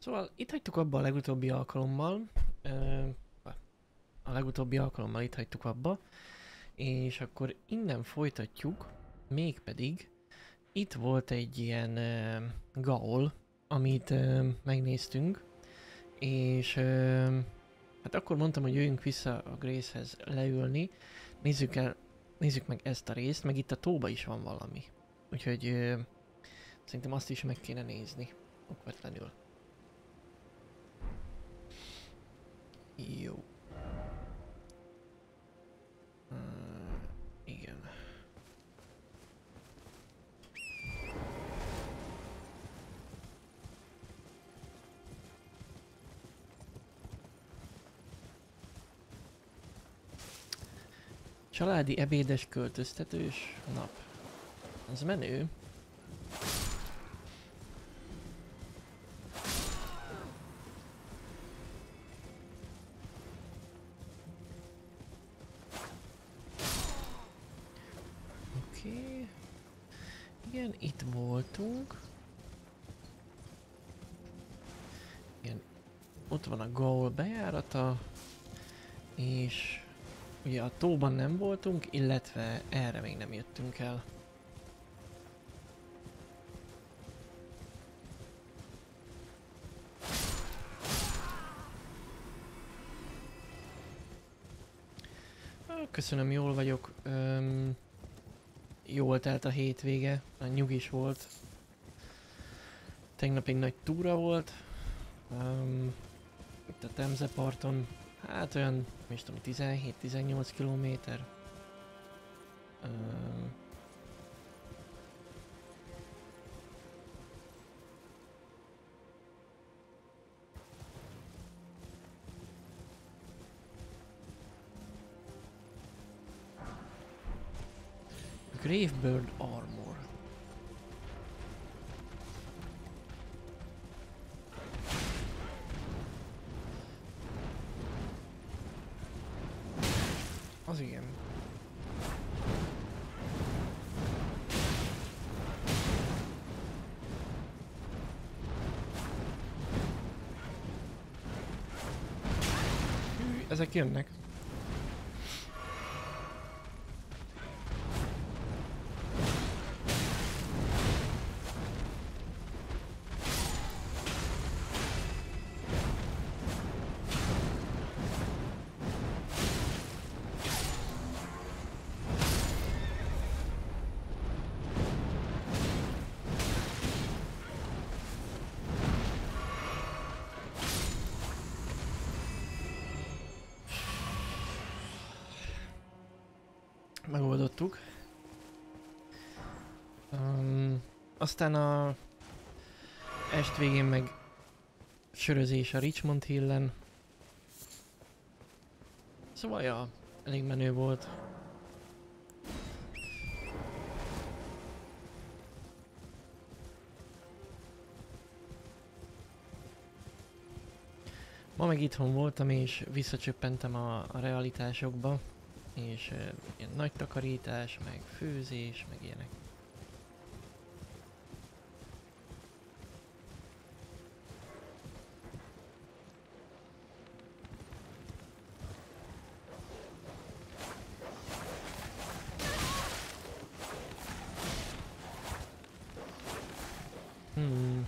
Szóval itt hagytuk abba a legutóbbi alkalommal. Ö, a legutóbbi alkalommal itt hagytuk abba. És akkor innen folytatjuk. Mégpedig itt volt egy ilyen gaol, amit megnéztünk. És hát akkor mondtam, hogy jöjjünk vissza a Gracehez leülni. Nézzük meg ezt a részt, meg itt a tóba is van valami. Úgyhogy szerintem azt is meg kéne nézni. Okvetlenül. Jó. Igen. Családi ebédes költöztetős nap. Az menő. Oké. Igen, itt voltunk. Igen, ott van a Gaol bejárata. És ugye a tóban nem voltunk, illetve erre még nem jöttünk el. Köszönöm, jól vagyok. Jól telt a hétvége, a nyugis volt. Tegnap egy nagy túra volt. Itt a Temze-parton. Hát olyan, nem is tudom, 17-18 kilométer. Gravebird Armor. Az igen. Hű, ezek jönnek. Megoldottuk. Aztán a est végén meg sörözés a Richmond Hillen. Szóval ja, elég menő volt. Ma meg itthon voltam és visszacsöppentem a realitásokba. És ilyen nagy takarítás, meg főzés, meg ilyenek. Hmm.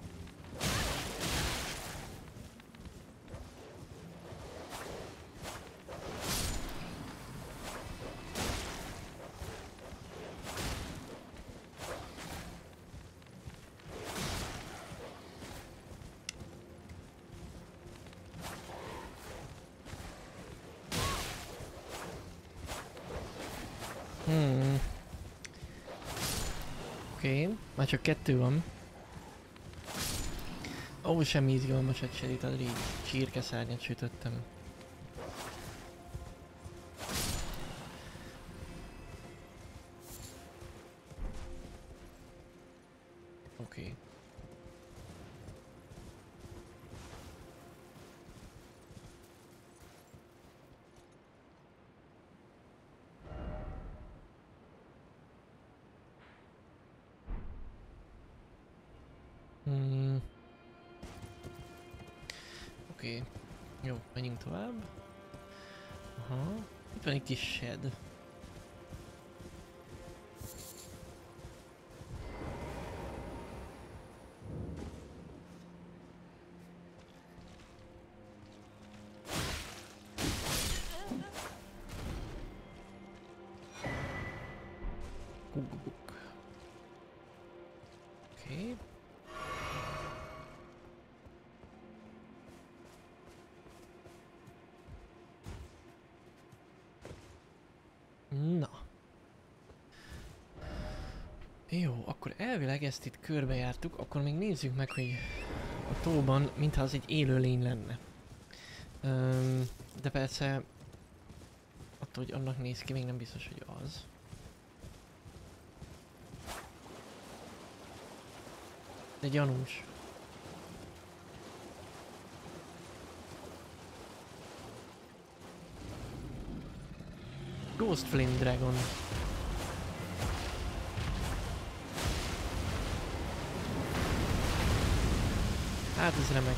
Oké, már csak 2 van. Ó, semmi izgalmasat se itt, így csirkeszárnyat sütöttem. Oké. Oké. Jó, menjünk tovább. Aha. Itt van egy kis shed. Cookbook. Oké. Na. Jó, akkor elvileg ezt itt körbejártuk, akkor még nézzük meg, hogy a tóban, mintha az egy élőlény lenne. De persze, attól, hogy annak néz ki, még nem biztos, hogy az. De gyanús. Ghost Flame Dragon. Hát ez remek.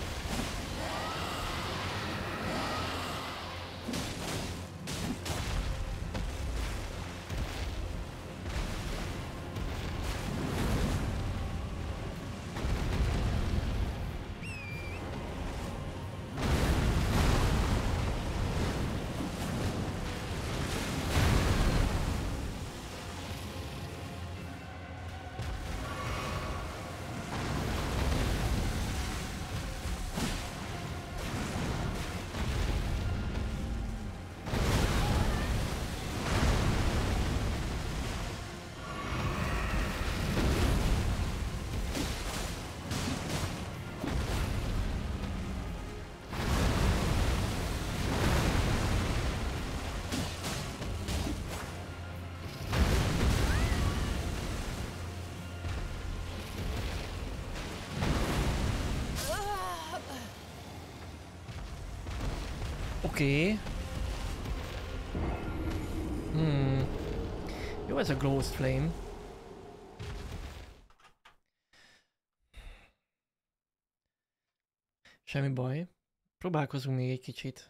Oké. Jó ez a Ghost Flame. Semmi baj. Próbálkozunk még egy kicsit.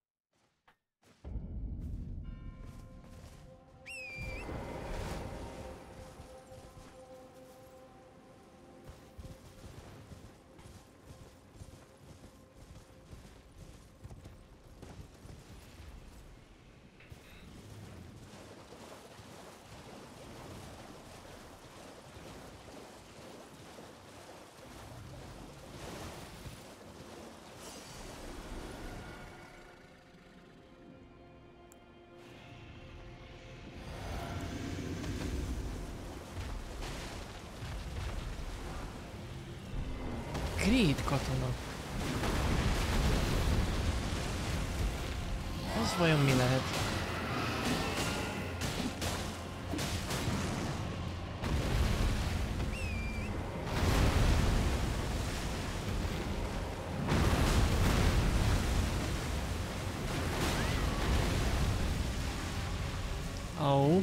Great katona. Az vajon mi lehet? Au.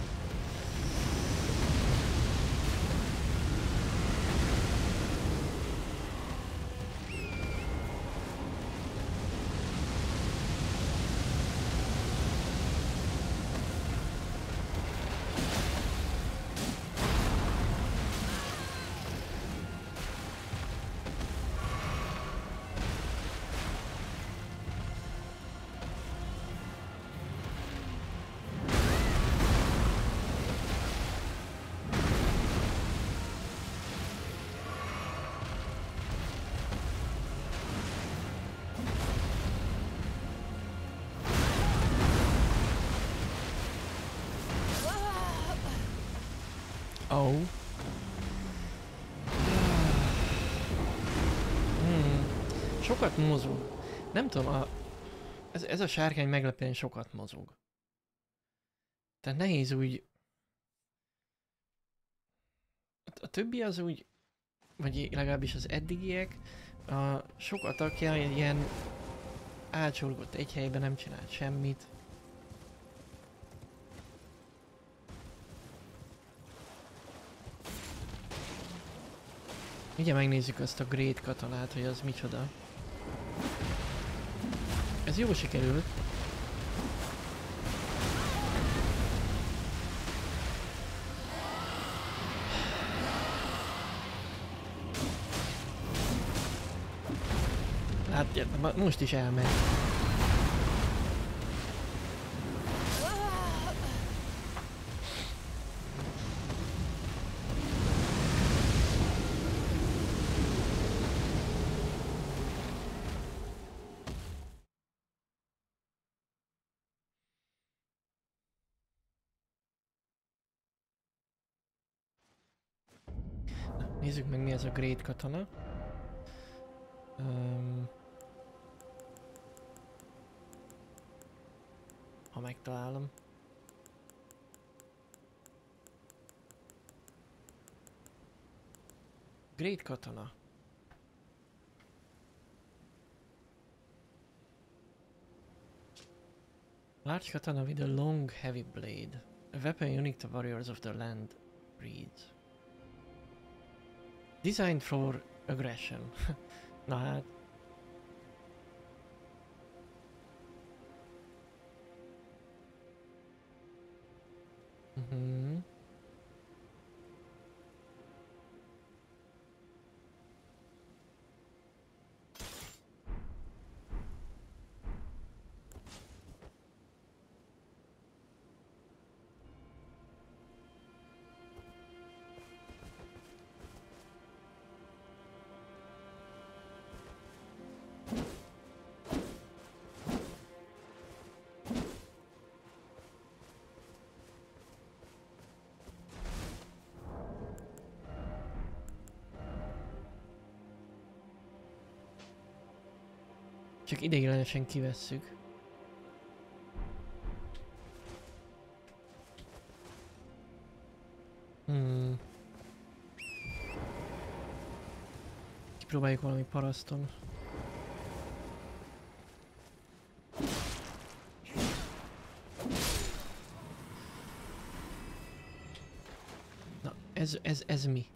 Oh. Sokat mozog. Nem tudom, ez a sárkány meglepően sokat mozog. Tehát nehéz úgy... A többi az úgy, vagy legalábbis az eddigiek, sok atakja ilyen átsorgott egy helyben, nem csinált semmit. Ugye megnézzük azt a Great katonát, hogy az micsoda. Ez jól sikerült. Hát most is elmegy. Nézzük meg, mi ez a Great Katana. Ha megtalálom. Great Katana. Large katana with a long, heavy blade. A weapon unique to warriors of the land breeds. Designed for aggression. Na hát. Csak ideiglenesen kivesszük. Kipróbáljuk valami paraszton. Na, ez mi?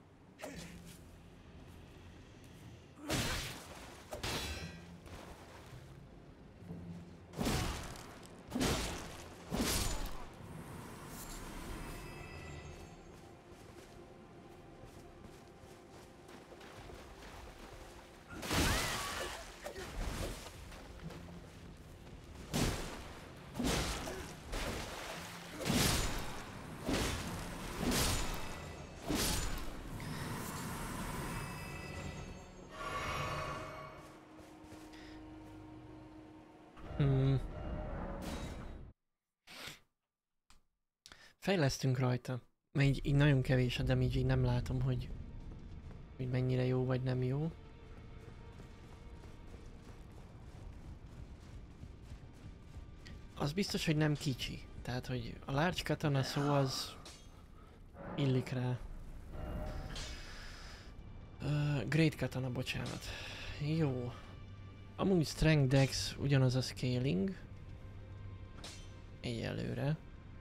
Fejlesztünk rajta. Mert így nagyon kevés a damage, így nem látom, hogy mennyire jó vagy nem jó. Az biztos, hogy nem kicsi. Tehát, hogy a large katana szó az illik rá. Great katana, bocsánat. Jó. Amúgy strength dex ugyanaz a scaling. Egyelőre.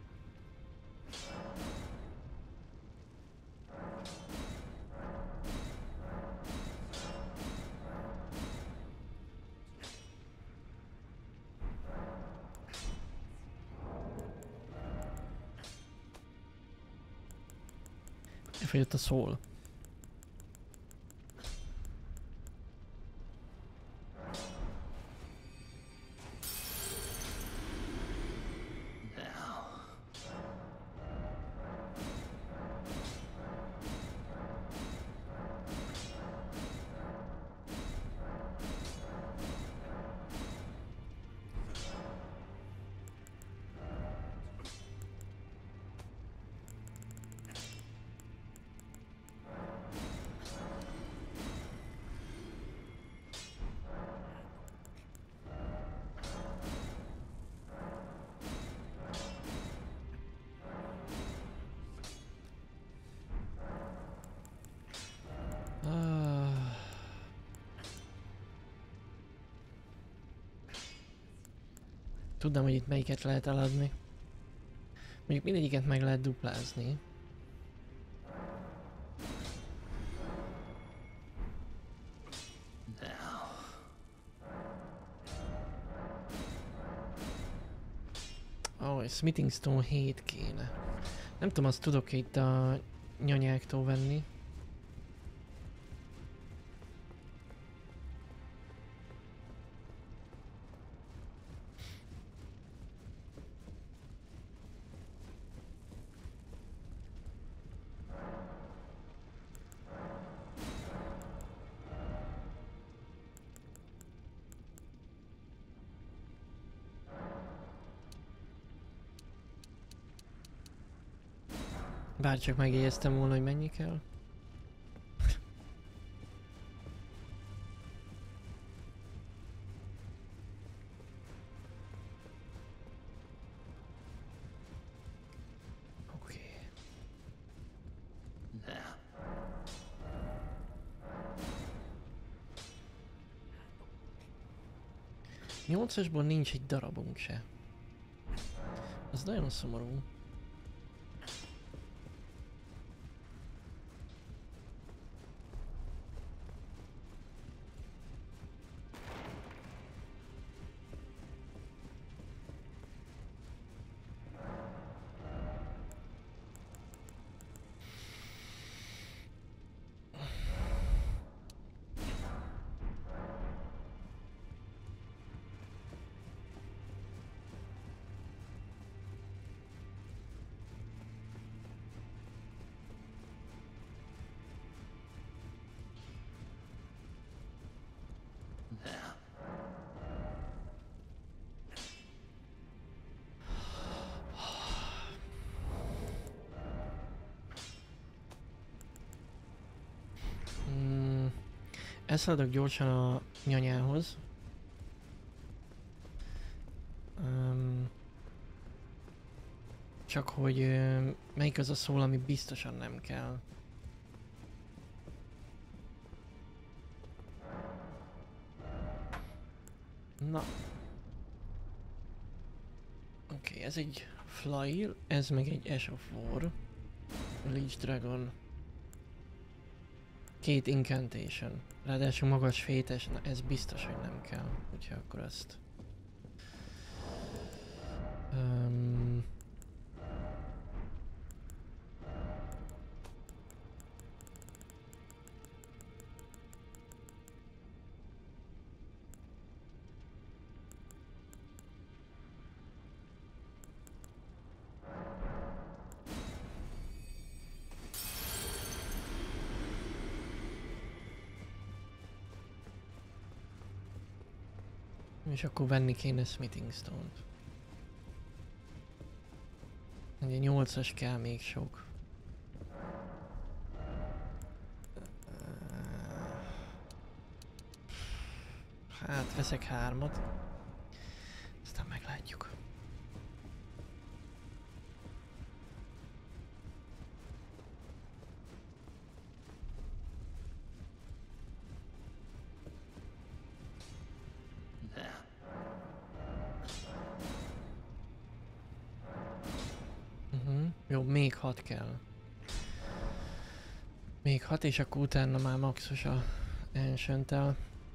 Elfogyott a szól. Tudnám, hogy itt melyiket lehet eladni. Mondjuk mindegyiket meg lehet duplázni. Jaj, Smithing Stone 7 kéne. Nem tudom, azt tudok itt a nyanyáktól venni. Bárcsak megjegyeztem volna, hogy mennyi kell. Oké. 8-asból nincs egy darabunk se. Az nagyon szomorú. Elszaladok gyorsan a nyanyához. Csak hogy melyik az a szól, ami biztosan nem kell. Na. Oké, ez egy Flail, ez meg egy Ash of War. Leech Dragon. 2 incantation. Ráadásul magas fétes, na ez biztos, hogy nem kell. Úgyhogy akkor ezt... És akkor venni kéne Smithing Stone-t. Ugye 8-as kell még sok. Hát veszek 3-at. Aztán meglátjuk. Jó, még 6 kell. Még 6 és akkor utána már maxos a Ancient-tel.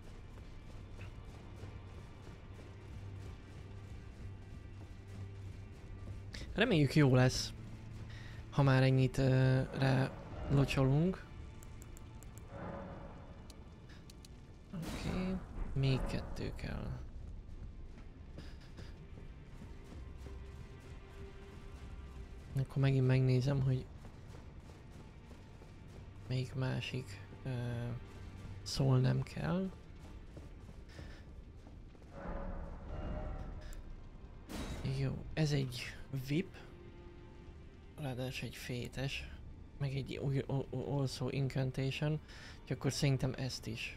Reméljük jó lesz, ha már ennyit rá locsolunk. Oké, még 2 kell. Akkor megint megnézem, hogy melyik másik szól nem kell. Jó, ez egy VIP, ráadásul egy fétes, meg egy also incantation, és akkor szerintem ezt is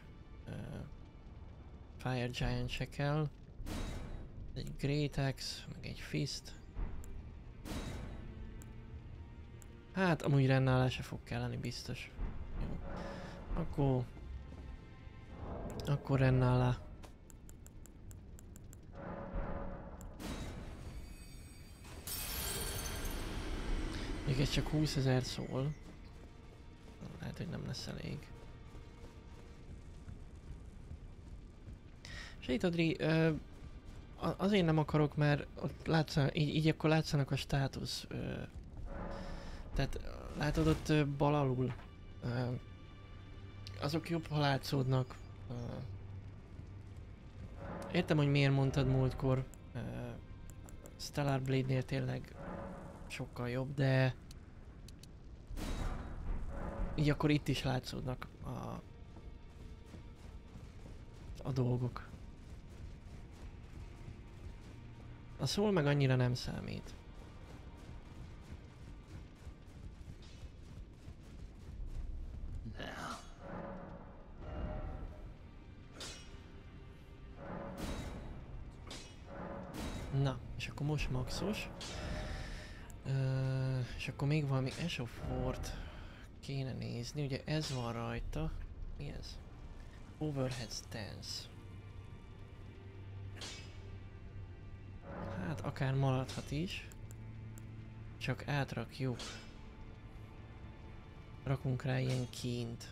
Fire Giant se kell. Egy Great Axe, meg egy Fist. Hát amúgy Rennálás se fog kelleni biztos. Jó. Akkor Rennálá. Még ez csak 20 000 szól. Lehet, hogy nem lesz elég. És itt Adri, azért nem akarok, mert ott látszanak, így akkor látszanak a státusz. Tehát látod ott bal alul. Azok jobb, ha látszódnak. Értem, hogy miért mondtad múltkor. Stellar Blade-nél tényleg sokkal jobb, de így akkor itt is látszódnak a dolgok. A szól meg annyira nem számít. Na, és akkor most maxos. És akkor még valami Ash of War-t kéne nézni. Ugye ez van rajta. Mi ez? Overhead stance. Hát akár maradhat is. Csak átrakjuk. Rakunk rá ilyen kint.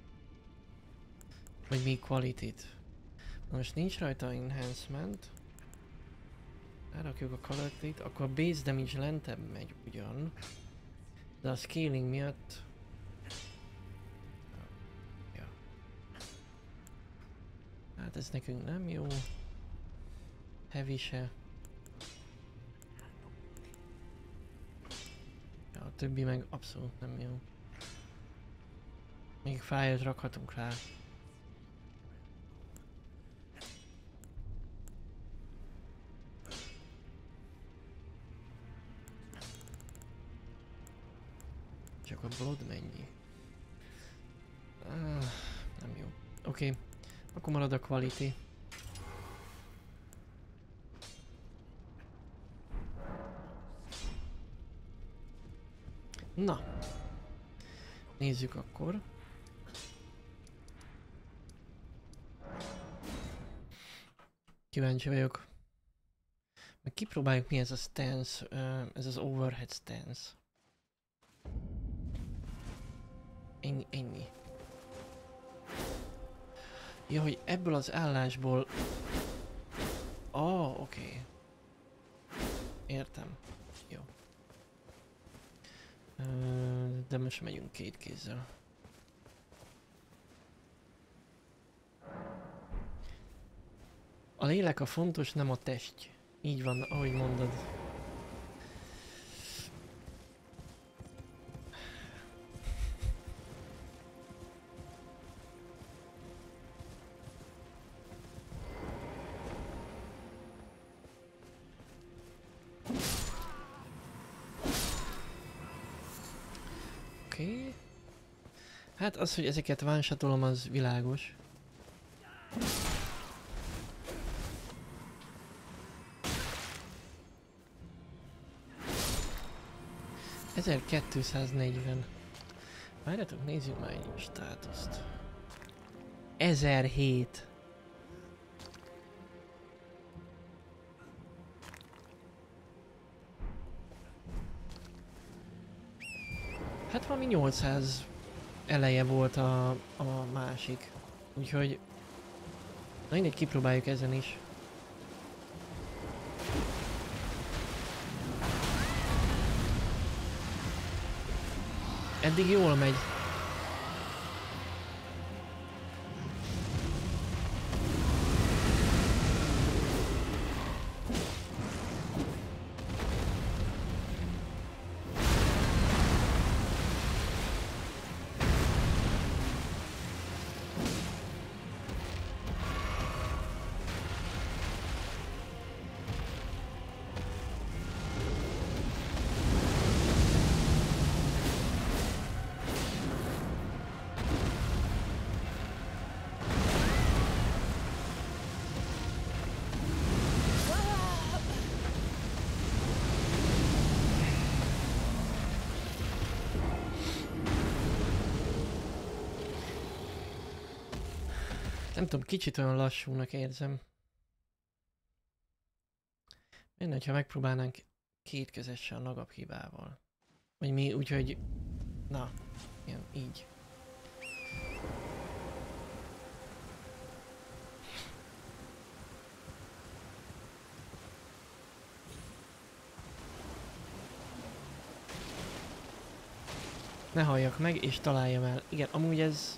Vagy még quality-t. Most nincs rajta enhancement. Elrakjuk a quality-t, akkor a base damage lentebb megy ugyan. De a scaling miatt... Ja. Hát ez nekünk nem jó. Heavy se. Ja, a többi meg abszolút nem jó. Még fire-t rakhatunk rá. Csak a blood mennyi? Nem jó. Oké, akkor marad a quality. Na, nézzük akkor. Kíváncsi vagyok. Meg kipróbáljuk, mi ez a stance, ez az overhead stance. Ennyi. Ja, hogy ebből az állásból... Oké. Értem. Jó. De most megyünk két kézzel. A lélek a fontos, nem a test. Így van, ahogy mondod. Oké. Hát az, hogy ezeket one-shotolom, az világos. $1240. Várjatok, nézzük már egy státuszt. 1007. Hát valami 800 eleje volt a másik. Úgyhogy... Na mindegy, kipróbáljuk ezen is. Eddig jól megy. Nem tudom, kicsit olyan lassúnak érzem. Menne, ha megpróbálnánk kétkezessel nagap hibával. Vagy mi, úgyhogy... Na, ilyen, így. Ne halljak meg, és találjam el. Igen, amúgy ez...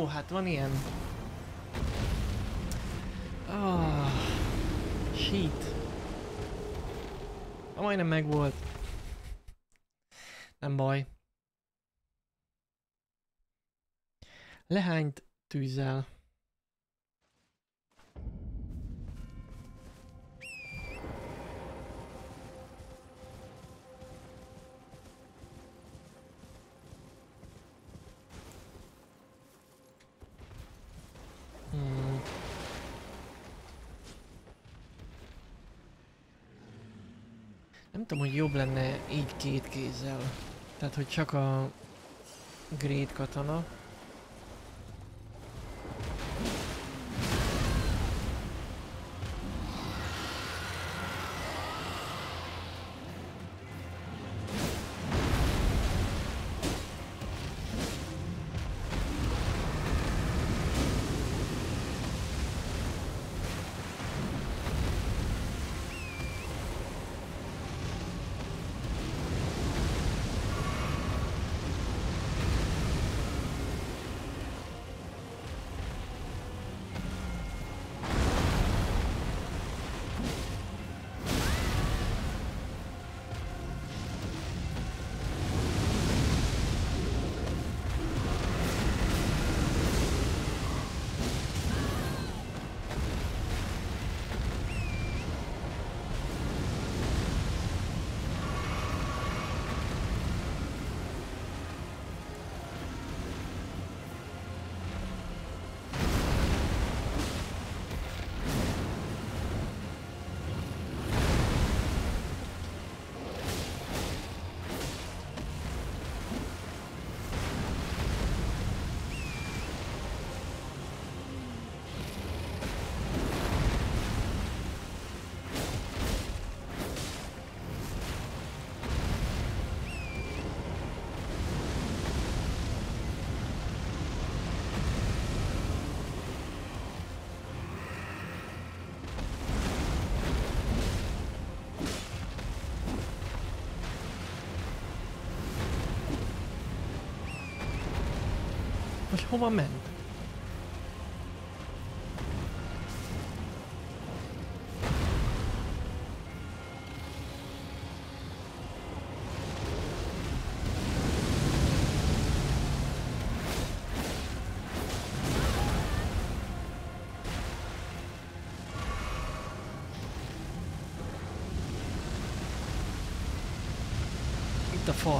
hát van ilyen. Ah, shit. Majdnem megvolt. Nem baj. Lehányt tűzzel. Nem tudom, hogy jobb lenne így két kézzel. Tehát, hogy csak a Great Katana. Most hova ment? Itt a fal.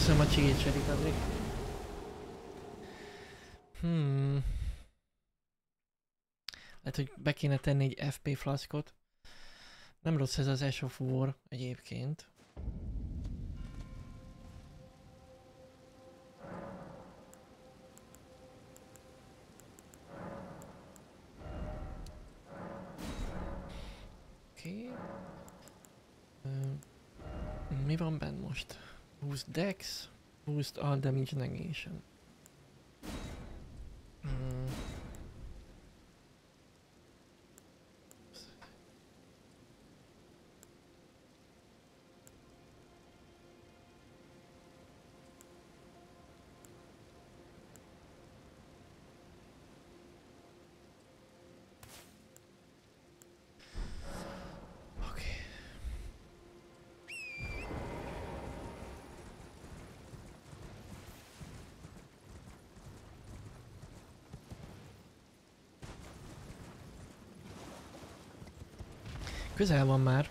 Köszönöm a csigétsedit, Adri. Lehet, hogy be kéne tenni egy FP flaszkot. Nem rossz ez az Ash of War egyébként. Oké. Mi van benn most? Boost Dex, Boost All Damage Negation. Közel van már.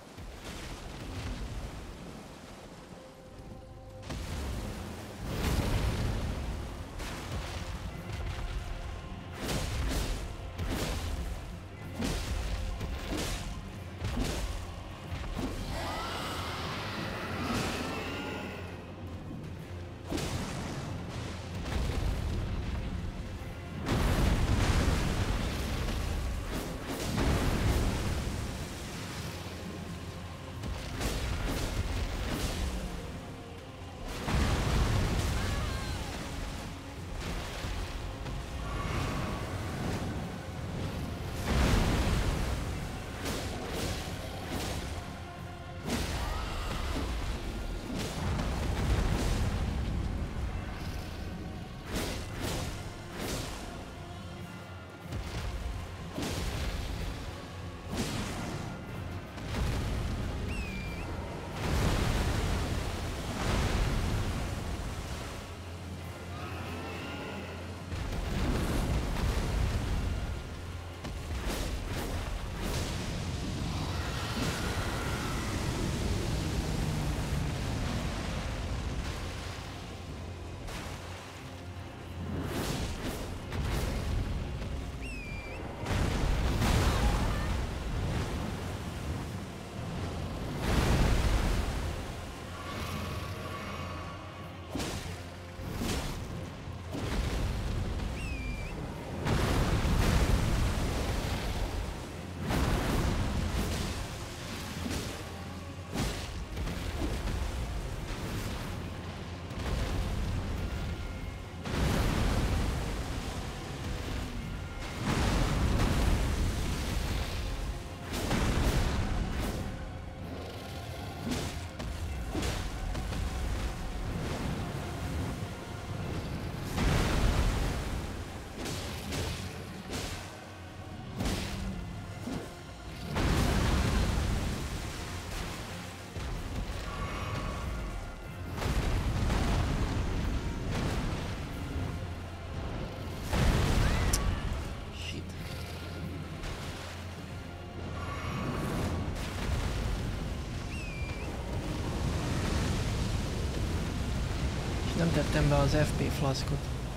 Nem tettem be az FP flaszkot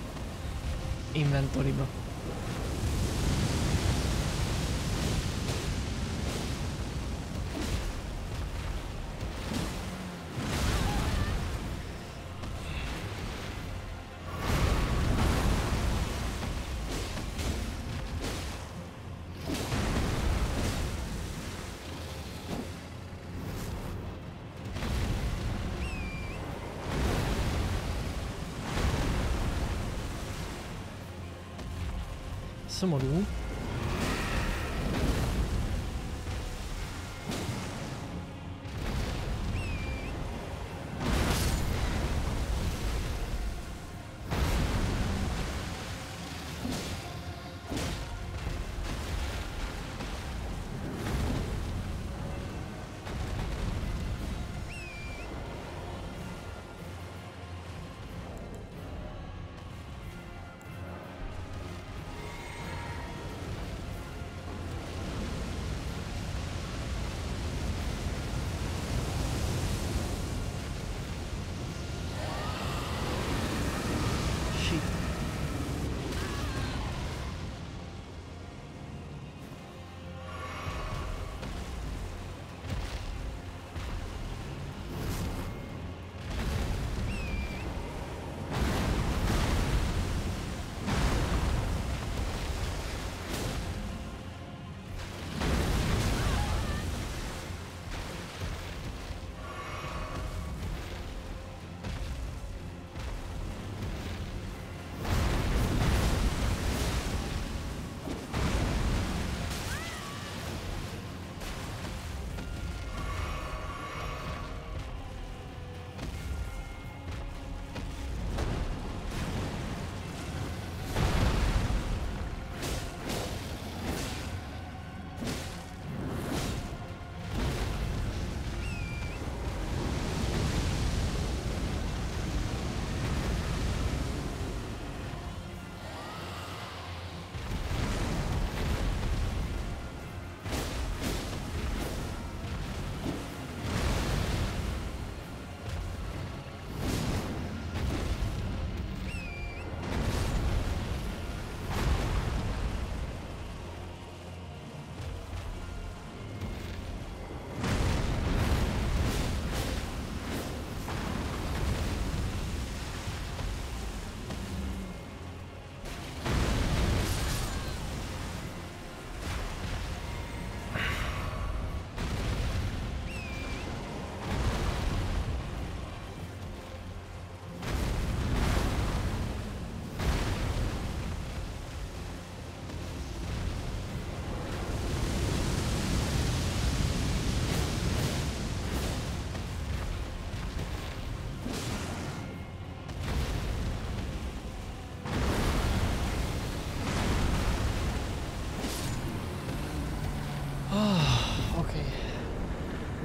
inventoryba. Szomorú.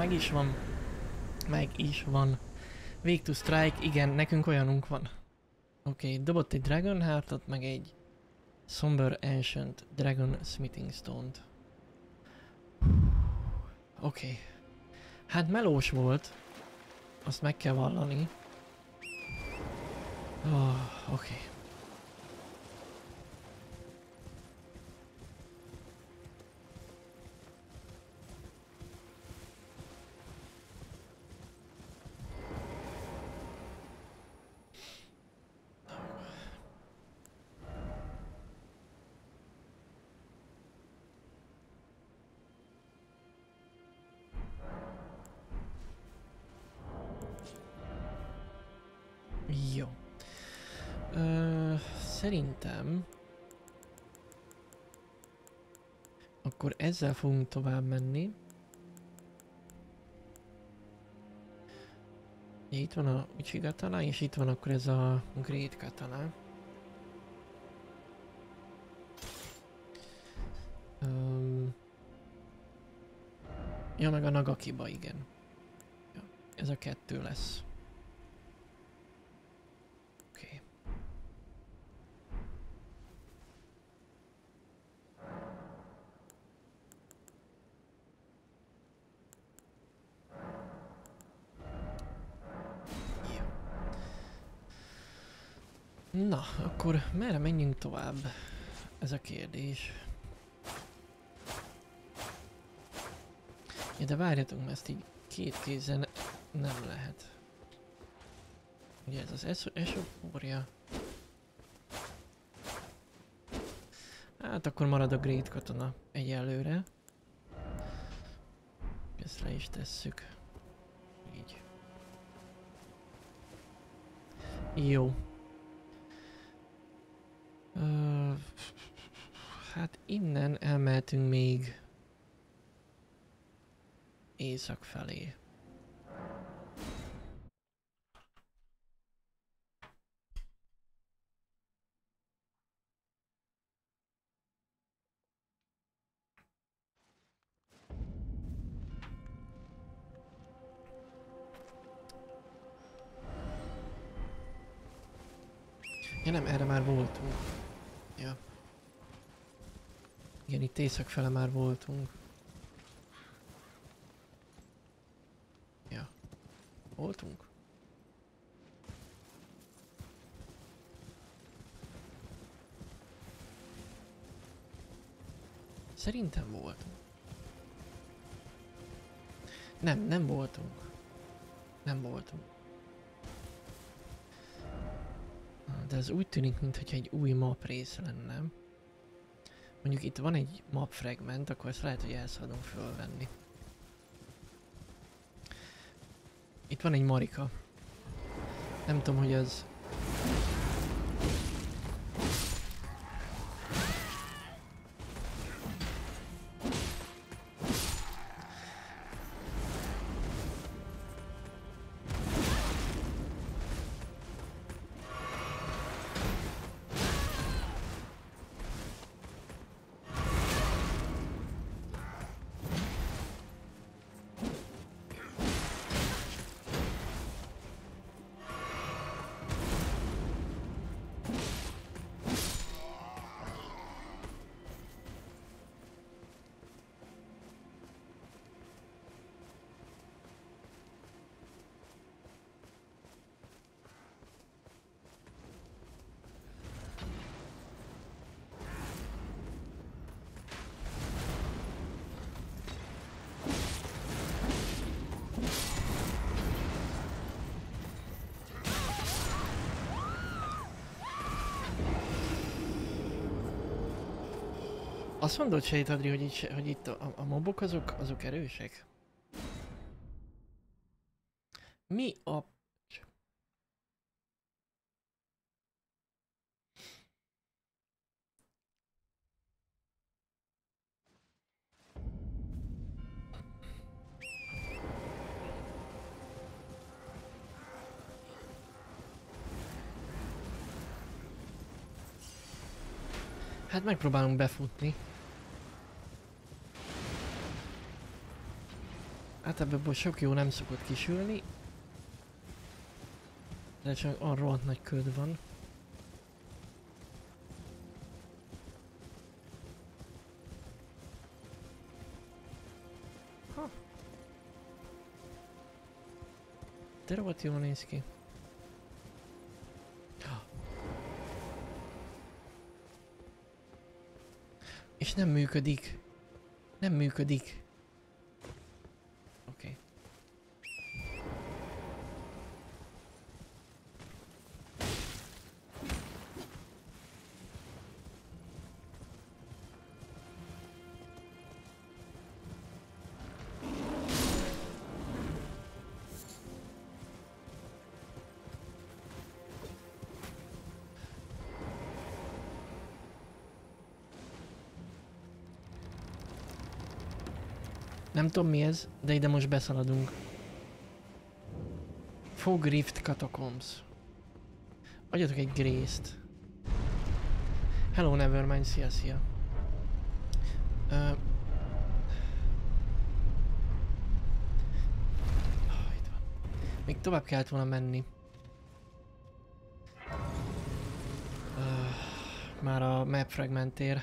meg is van. Meg is van. Wake to Strike, igen, nekünk olyanunk van. Oké, dobott egy Dragon Heartot, meg egy Somber Ancient Dragon Smithing Stone-t. Oké. Hát melós volt. Azt meg kell vallani. Oké. Jó. Szerintem... Akkor ezzel fogunk tovább menni. Itt van a Uchigatana, és itt van akkor ez a Great Katana. Ja, meg a Nagakiba, igen. Ja, ez a kettő lesz. Oké. Jó. Na, akkor merre menjünk tovább? Ez a kérdés. Ja, de várjatok, mert ezt így két kézen nem lehet. Ugye ez az esopória. Hát akkor marad a Great Katana egyelőre. Ezt le is tesszük. Így. Jó. Hát innen elmehetünk még észak felé. Ja nem, erre már voltunk. Ja. Igen, itt észak fele már voltunk. Ja. Voltunk? Szerintem voltunk. Nem voltunk. Nem voltunk. De ez úgy tűnik, mintha egy új map rész lenne. Mondjuk itt van egy map fragment, akkor ezt lehet, hogy el szabadunk fölvenni. Itt van egy Marika. Nem tudom, hogy az... Azt mondod, Sejt Adri, hogy itt a mobok azok erősek? Mi a... Hát megpróbálunk befutni. Hát ebből sok jó nem szokott kisülni. De csak arra rohadt nagy köd van. Ha. De rohadt jól néz ki. És nem működik. Nem működik. Oké. Nem tudom mi ez, de ide most beszaladunk. Fog Rift Catacombs. Adjatok egy Grace-t. Hello Nevermind, szia, szia. Itt van. Még tovább kellett volna menni. Már a map fragmentér.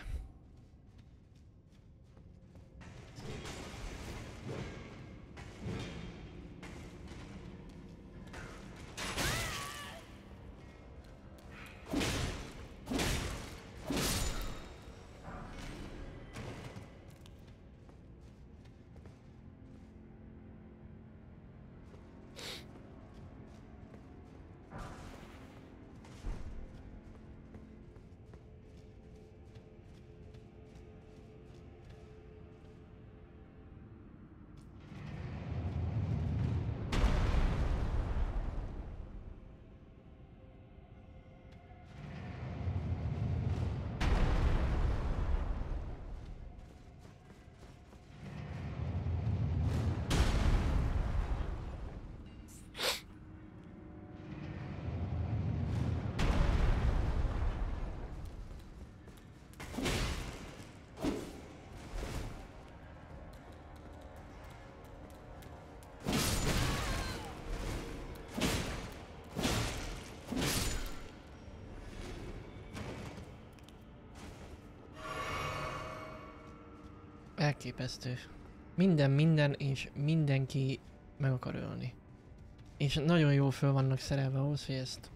Elképesztő. Minden és mindenki meg akar ölni. És nagyon jól föl vannak szerelve ahhoz, hogy ezt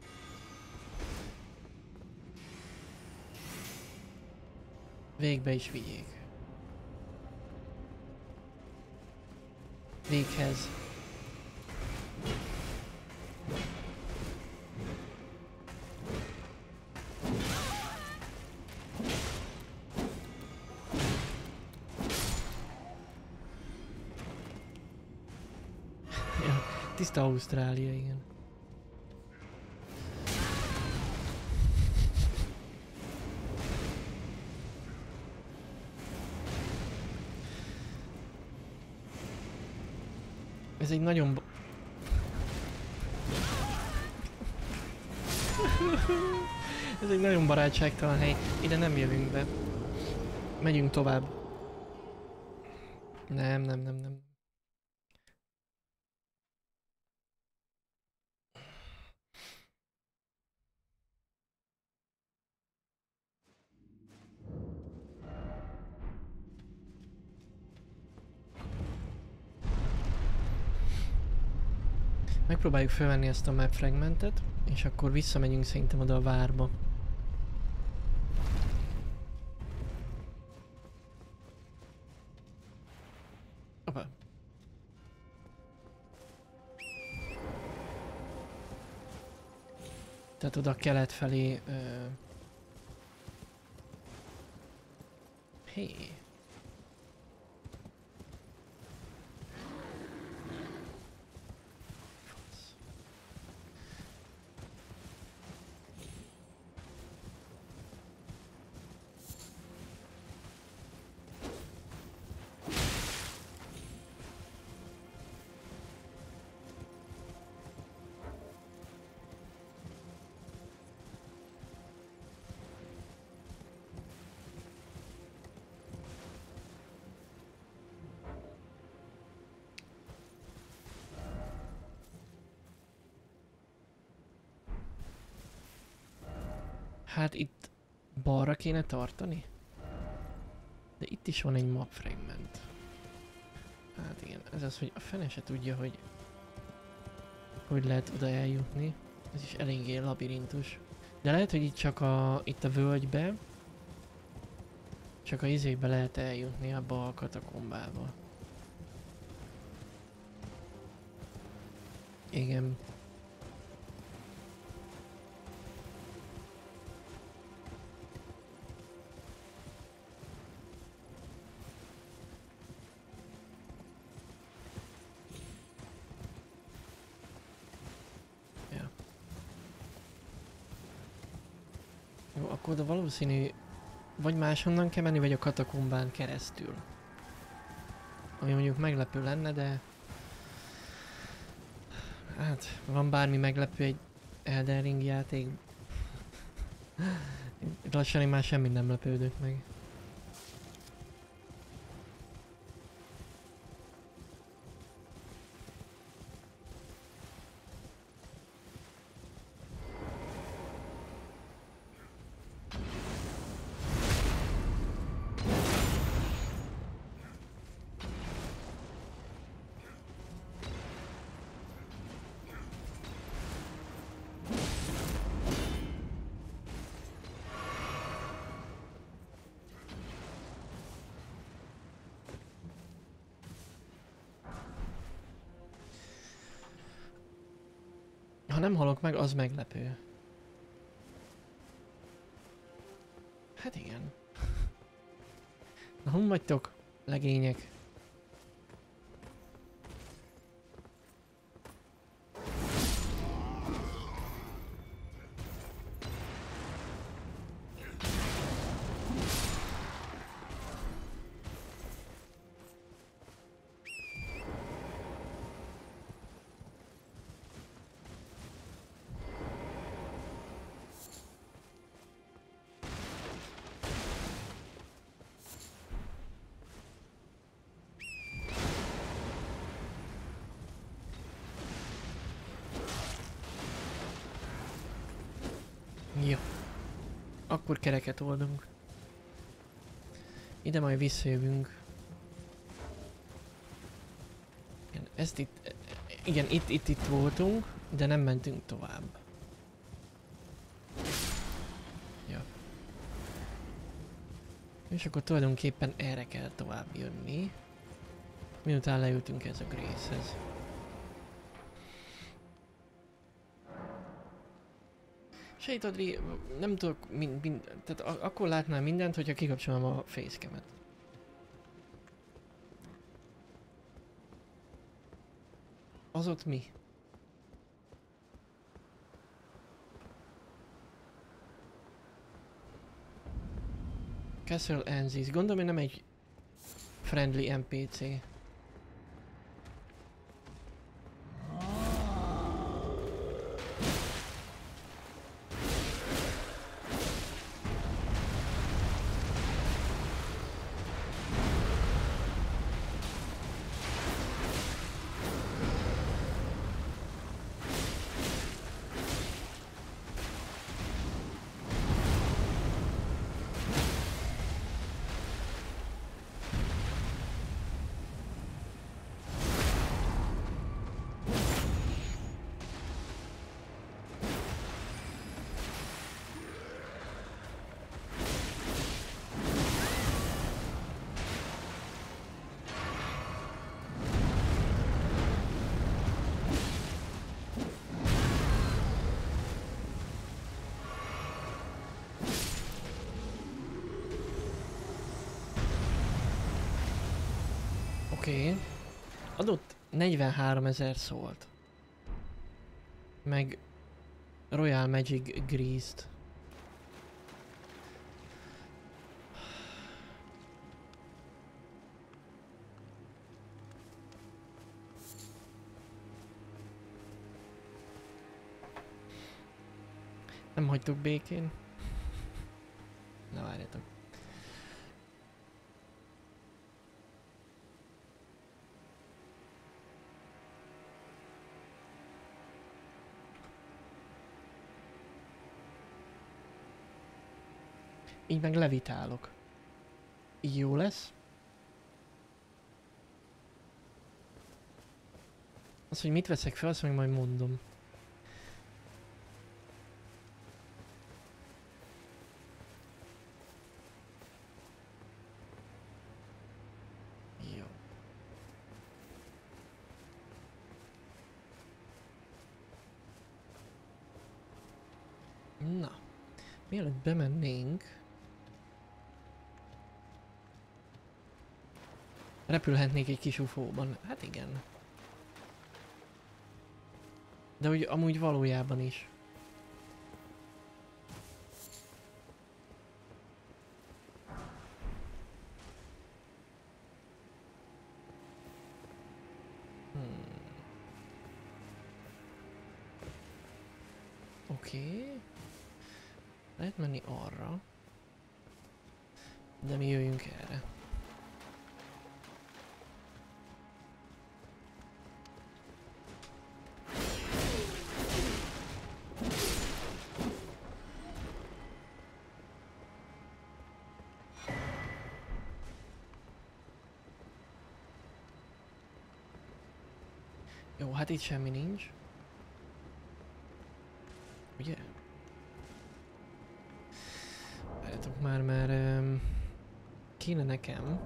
végbe is vigyék. Véghez. Tiszta Ausztrália, igen. Ez egy nagyon... Ez egy nagyon barátságtalan hely. Ide nem jövünk be. Megyünk tovább. Nem. Megpróbáljuk felvenni ezt a map fragmentet, és akkor visszamegyünk szerintem oda a várba. Opa. Tehát oda kelet felé... Hey. Hát itt balra kéne tartani? De itt is van egy map fragment. Hát igen, ez az, hogy a fene se tudja, hogy lehet oda eljutni. Ez is eléggé labirintus. De lehet, hogy itt csak itt a völgybe, csak a izébe lehet eljutni abba a katakombába. Igen. Ja. Jó, akkor oda valószínű vagy máshonnan kell menni, vagy a katakombán keresztül. Ami mondjuk meglepő lenne, de... Hát, van bármi meglepő egy Elden Ring játék. Lassan én már semmit nem lepődök meg. Ha nem halok meg, az meglepő. Hát igen. Na, hol vagytok, legények? Jó. Akkor kereket oldunk. Ide majd visszajövünk. Igen, ezt itt... Igen, itt voltunk, de nem mentünk tovább. Ja. És akkor tulajdonképpen erre kell tovább jönni. Miután leültünk ez a Grace-hez. Sejt Adri, nem tudok tehát akkor látnám mindent, hogyha kikapcsolom a facecam-et. Az ott mi? Castle Anzis. Gondolom, hogy nem egy friendly NPC. Oké. Adott 43 000 szólt. Meg Royal Magic Greased. Nem hagytuk békén. Na várjatok. Így meg levitálok. Így jó lesz. Az, hogy mit veszek fel, azt meg majd mondom. Jó. Na. Mielőtt bemennénk... Repülhetnék egy kis ufóban. Hát igen. De úgy amúgy valójában is. Oké. Lehet menni arra. De mi jöjjünk erre. Jó, hát itt semmi nincs. Ugye? Várjatok már, mert kéne nekem.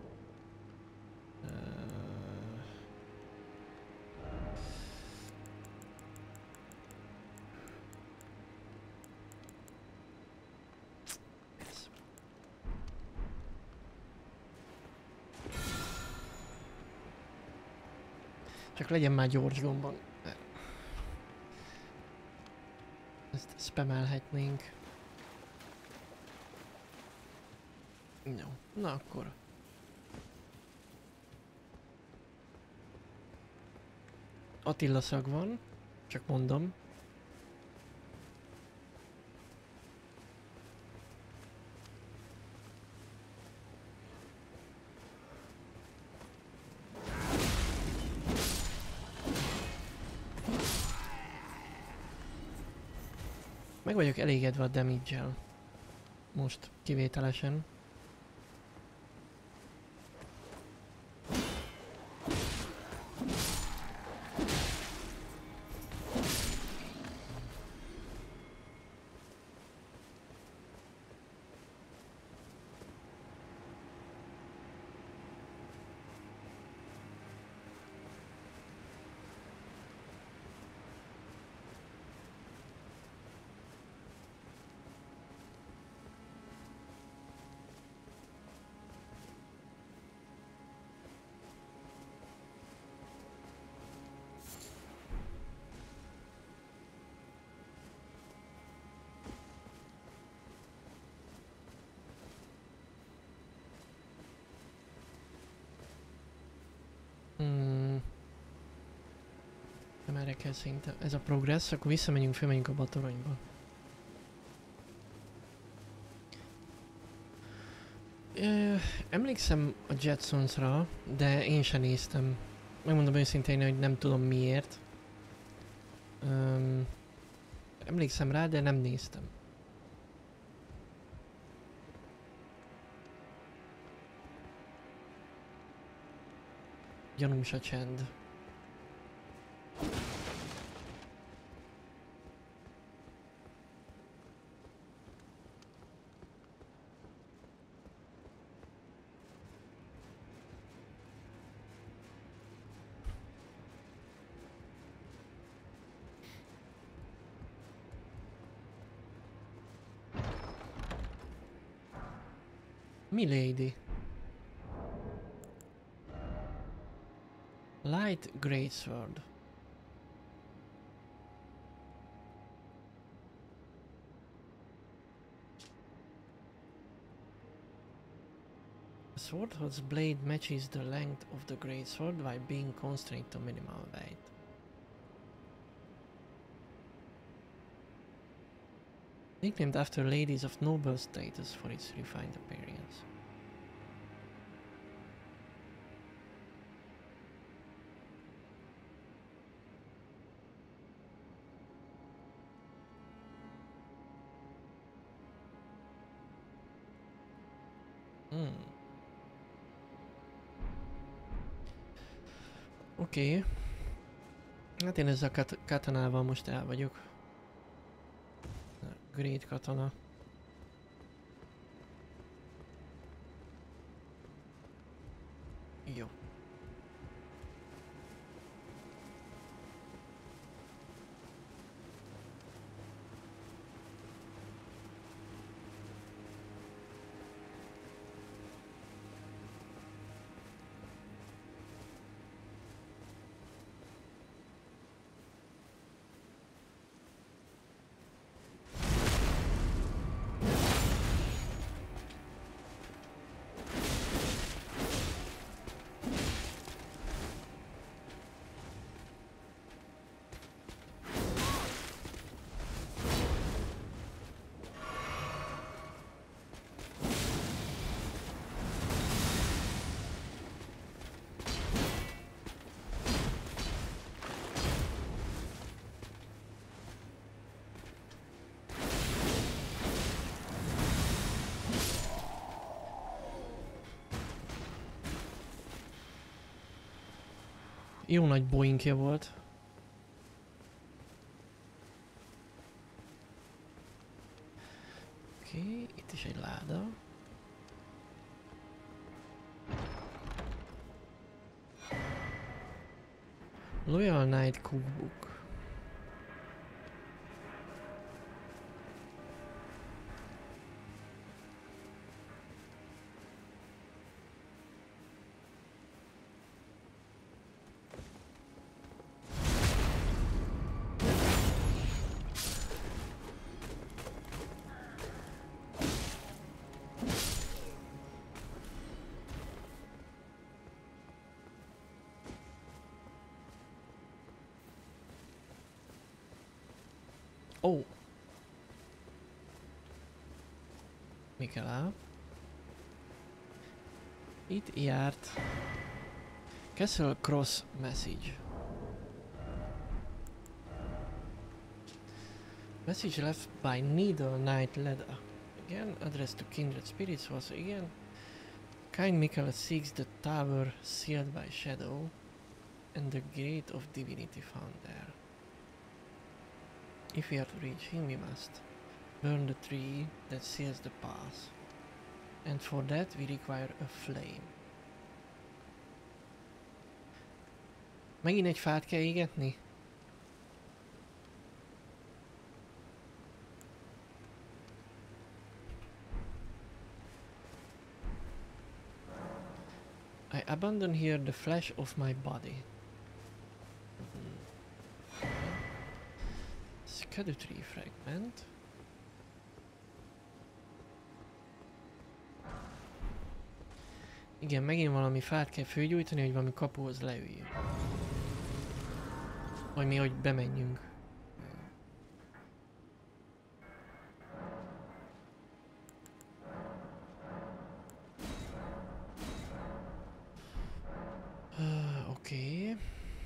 Ez. Csak legyen már gyors gomban. Ezt spamelhetnénk. Jó, na akkor. Attila szag van, csak mondom. Meg vagyok elégedve a damage-el. Most kivételesen. Nem erre kell szerintem. Ez a progress, akkor visszamegyünk, fölmegyünk a batoronyba. Emlékszem a Jetsonsra, de én sem néztem. Megmondom őszintén, hogy nem tudom miért. Emlékszem rá, de nem néztem. Gyanús a csend. Milady. Light Greatsword. The sword's blade matches the length of the greatsword while being constrained to minimal weight. Nicknamed after ladies of noble status for its refined appearance. Oké. Hát én ezzel a katanával most el vagyok. Great katana. Jó. Jó nagy boinkja volt. Oké, itt is egy láda. Loyal Knight Cookbook. Ó! Mi kell ám? Itt járt. Castle Cross Message. Message left by Needle Knight Leda. Again, addressed to kindred spirits was again. Kind Michael seeks the tower sealed by shadow and the gate of divinity found there. If we are to reach him, we must burn the tree that seals the path. And for that we require a flame. Megint egy fát kell égetni? I abandon here the flesh of my body. Scadutree fragment. Igen, megint valami fát kell fölgyújtani, hogy valami kapuhoz leüljön. Vagy mi, hogy bemenjünk. Oké.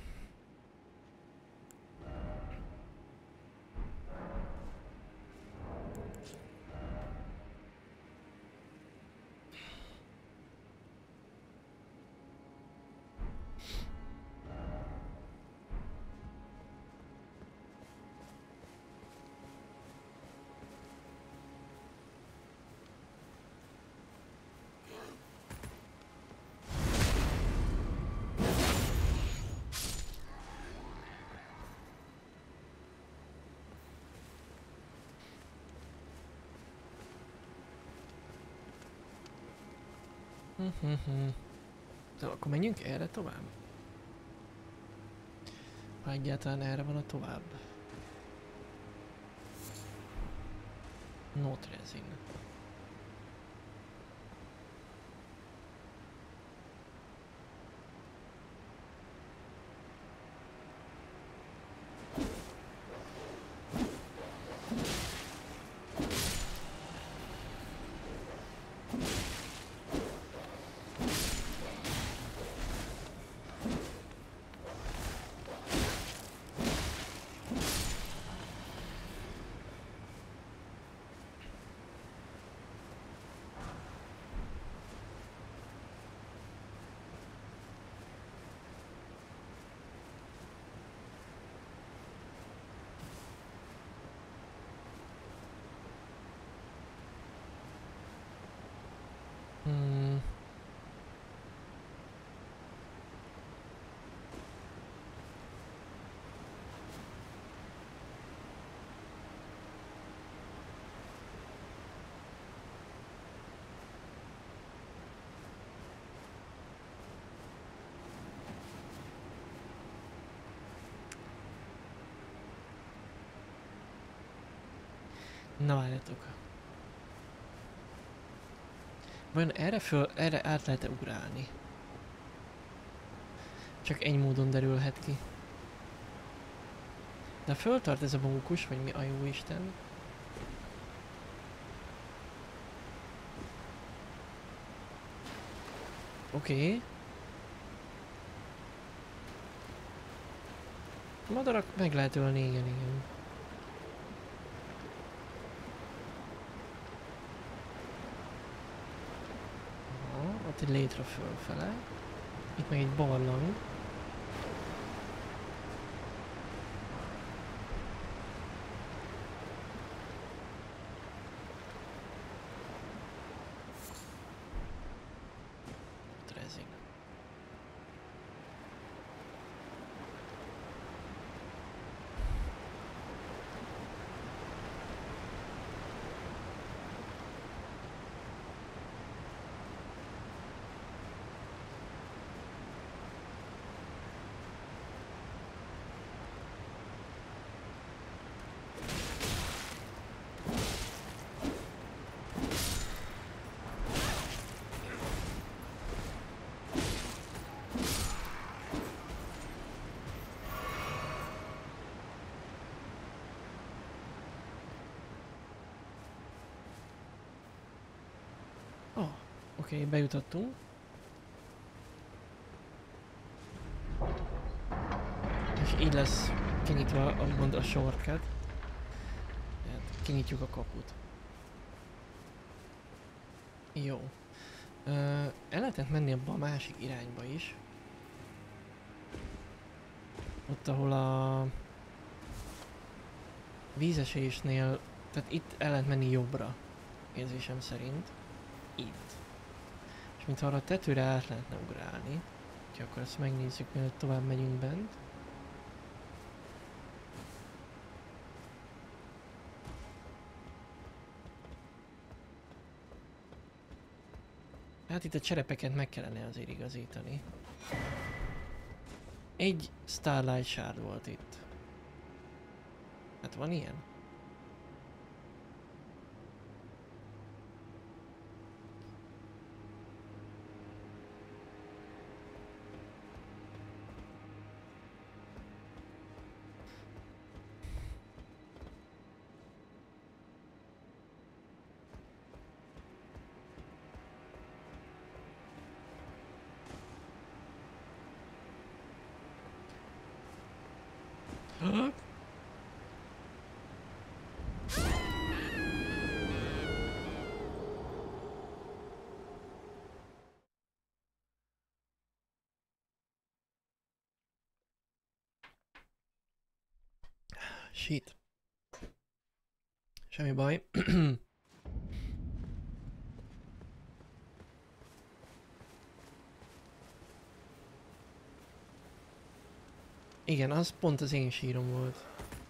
Szóval akkor menjünk erre tovább? Ha egyáltalán erre van a tovább. Not resin. Na várjatok. Vajon erre át lehet-e ugrálni? Csak egy módon derülhet ki. De föltart ez a mókus, vagy mi a jó Isten? Oké. Madarak meg lehet ölni, igen. Aha, ott egy létre fölfele. Itt meg egy barlang. Trezing. Oh, oké, bejutottunk. És így lesz kinyitva úgymond a shortcut. Tehát kinyitjuk a kaput. Jó. El lehetett menni abba a másik irányba is. Ott, ahol a vízesésnél, tehát itt el lehet menni jobbra, érzésem szerint. Itt. És mintha arra a tetőre át lehetne ugrálni. Úgyhogy akkor ezt megnézzük, mielőtt tovább megyünk bent. Hát itt a cserepeket meg kellene azért igazítani. Egy Starlight Shard volt itt. Hát van ilyen? Shit. Semmi baj. Igen, az pont az én sírom volt.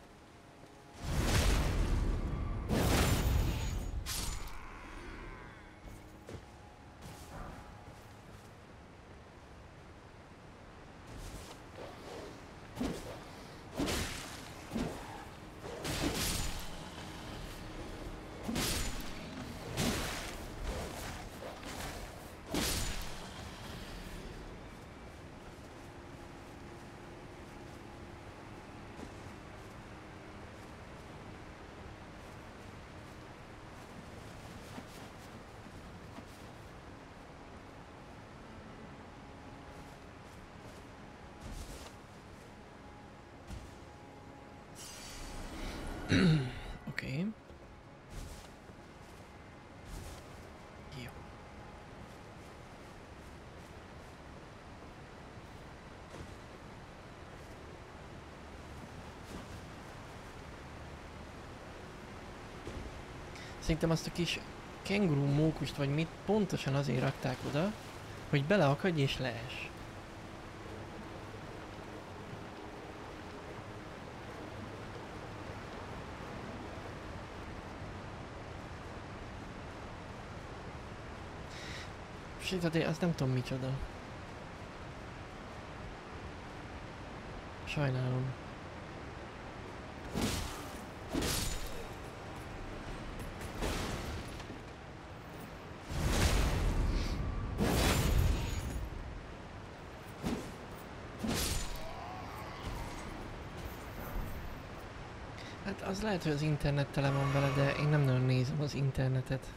Oké. Jó. Szerintem azt a kis kenguru mókust vagy mit pontosan azért rakták oda, hogy beleakadj és leess. Shit, hát én azt nem tudom micsoda. Sajnálom. Az lehet, hogy az internet tele van vele, de én nem nagyon nézem az internetet.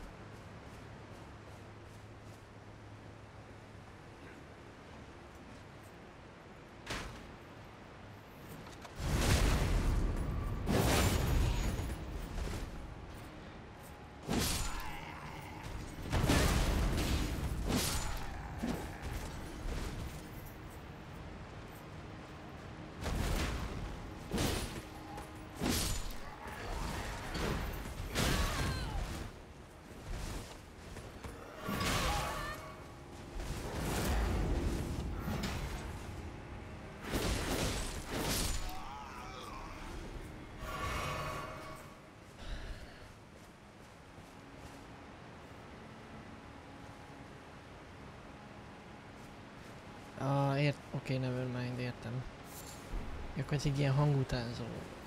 Oké, nevermind, értem. Akkor ez egy ilyen hangutánzó.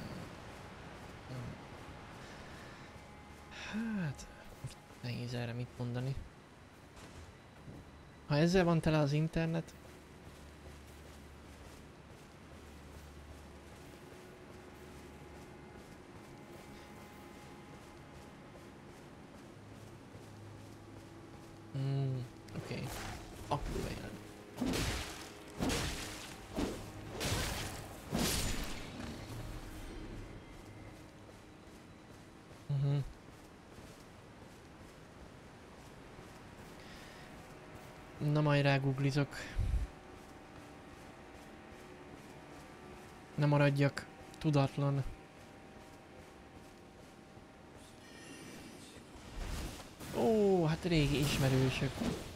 Hát, nehéz erre mit mondani. Ha ezzel van tele az internet, oké. Akkor olyan. Na majd rágooglizok. Ne maradjak tudatlan. Ó, hát régi ismerősök.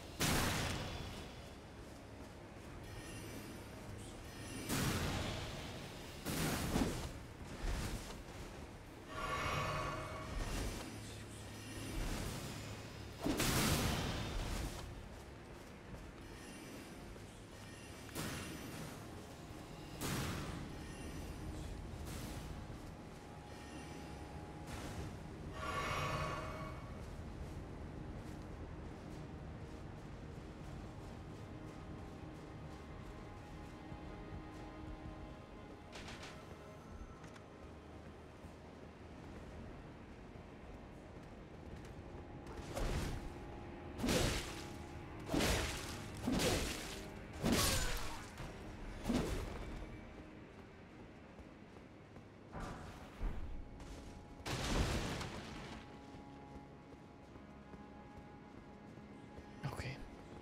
Oké.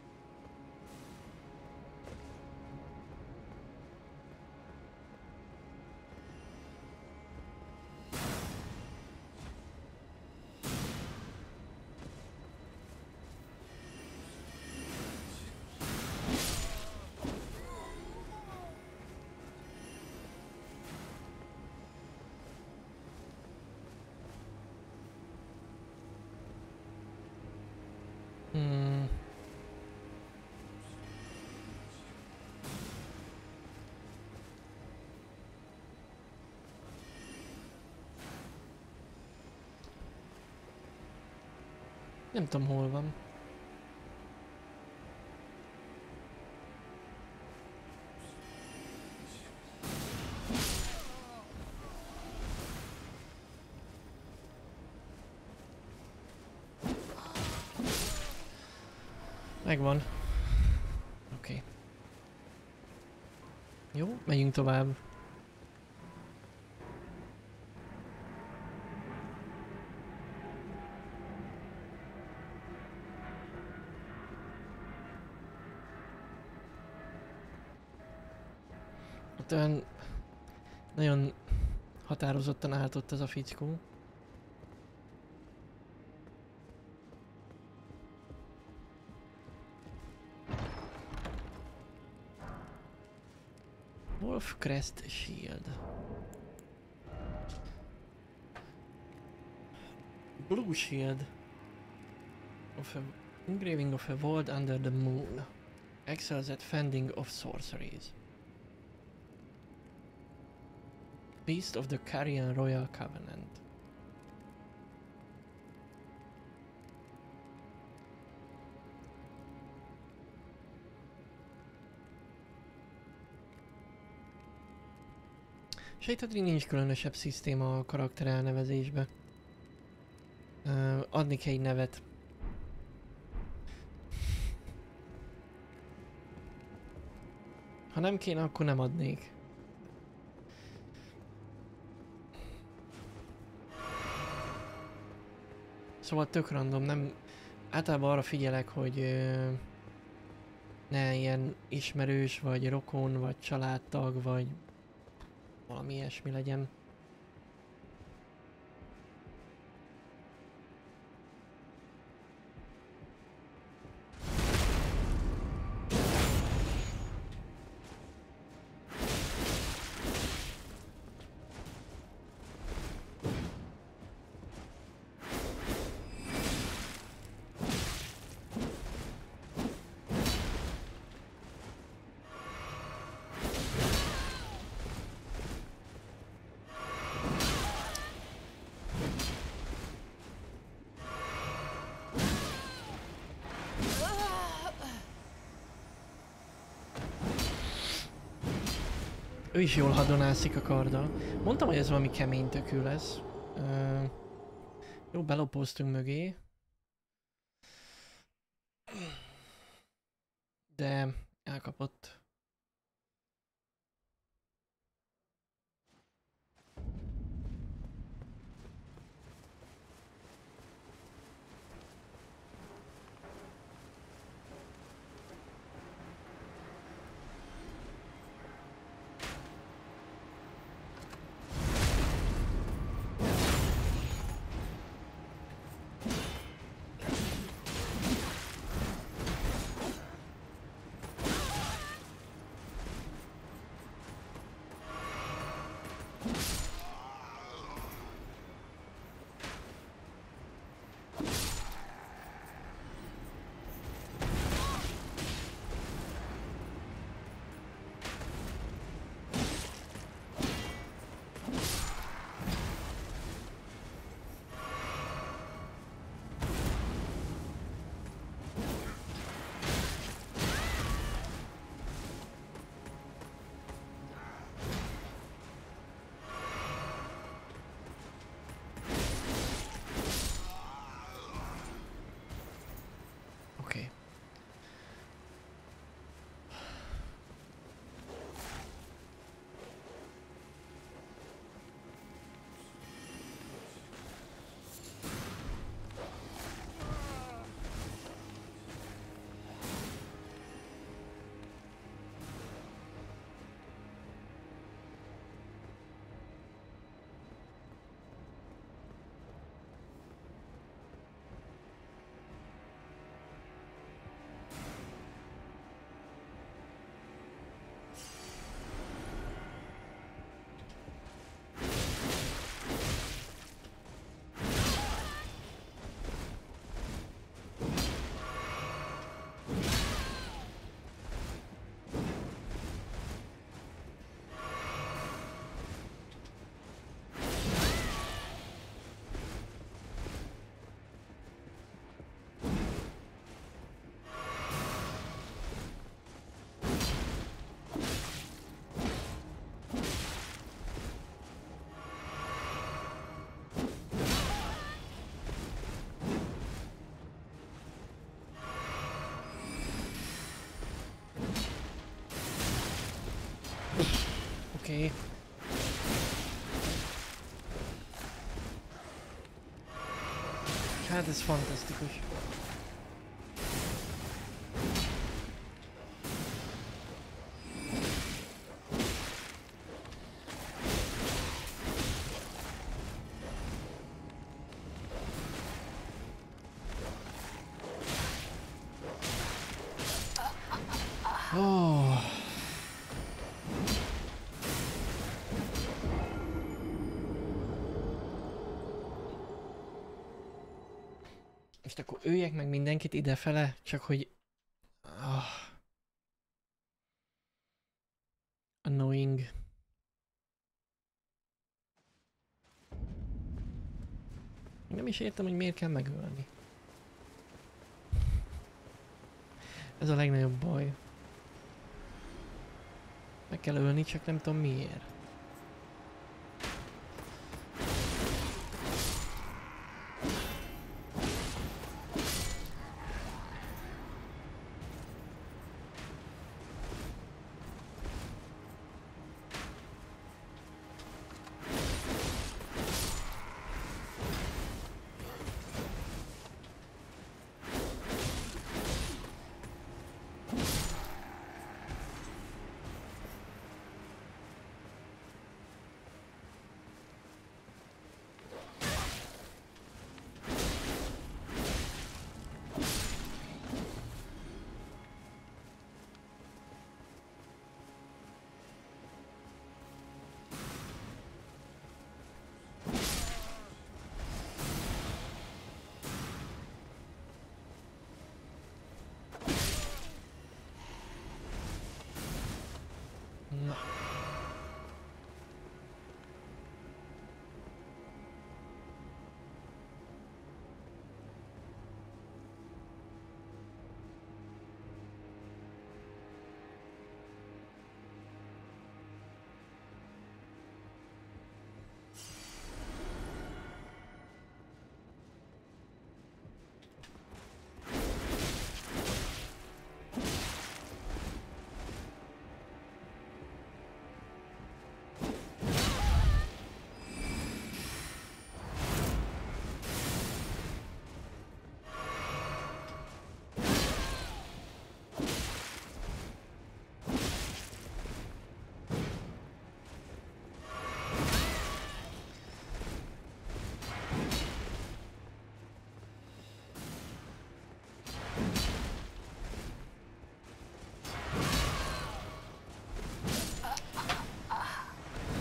Nem tudom, hol van. Megvan. Oké. Jó, megyünk tovább. Ott olyan nagyon határozottan állt ott ez a fickó. Wolf Crest Shield. Blue Shield. Of a engraving of a world under the moon. Excels at fending of sorceries. Beast of the Carrion Royal Covenant. Sejtett, hogy nincs különösebb szisztéma a karakter elnevezésbe. Adni kell egy nevet. Ha nem kéne, akkor nem adnék. Szóval tök random, nem... Általában arra figyelek, hogy ne ilyen ismerős, vagy rokon, vagy családtag, vagy valami ilyesmi legyen. Ő is jól hadonászik a karddal. Mondtam, hogy ez valami kemény tökű lesz. Jó, belopóztunk mögé. De elkapott. Oké. Oké. Hát ez fantasztikus. Oh. Most akkor öljek meg mindenkit idefele, csak hogy... Oh. Annoying. Nem is értem, hogy miért kell megölni. Ez a legnagyobb baj. Meg kell ölni, csak nem tudom miért.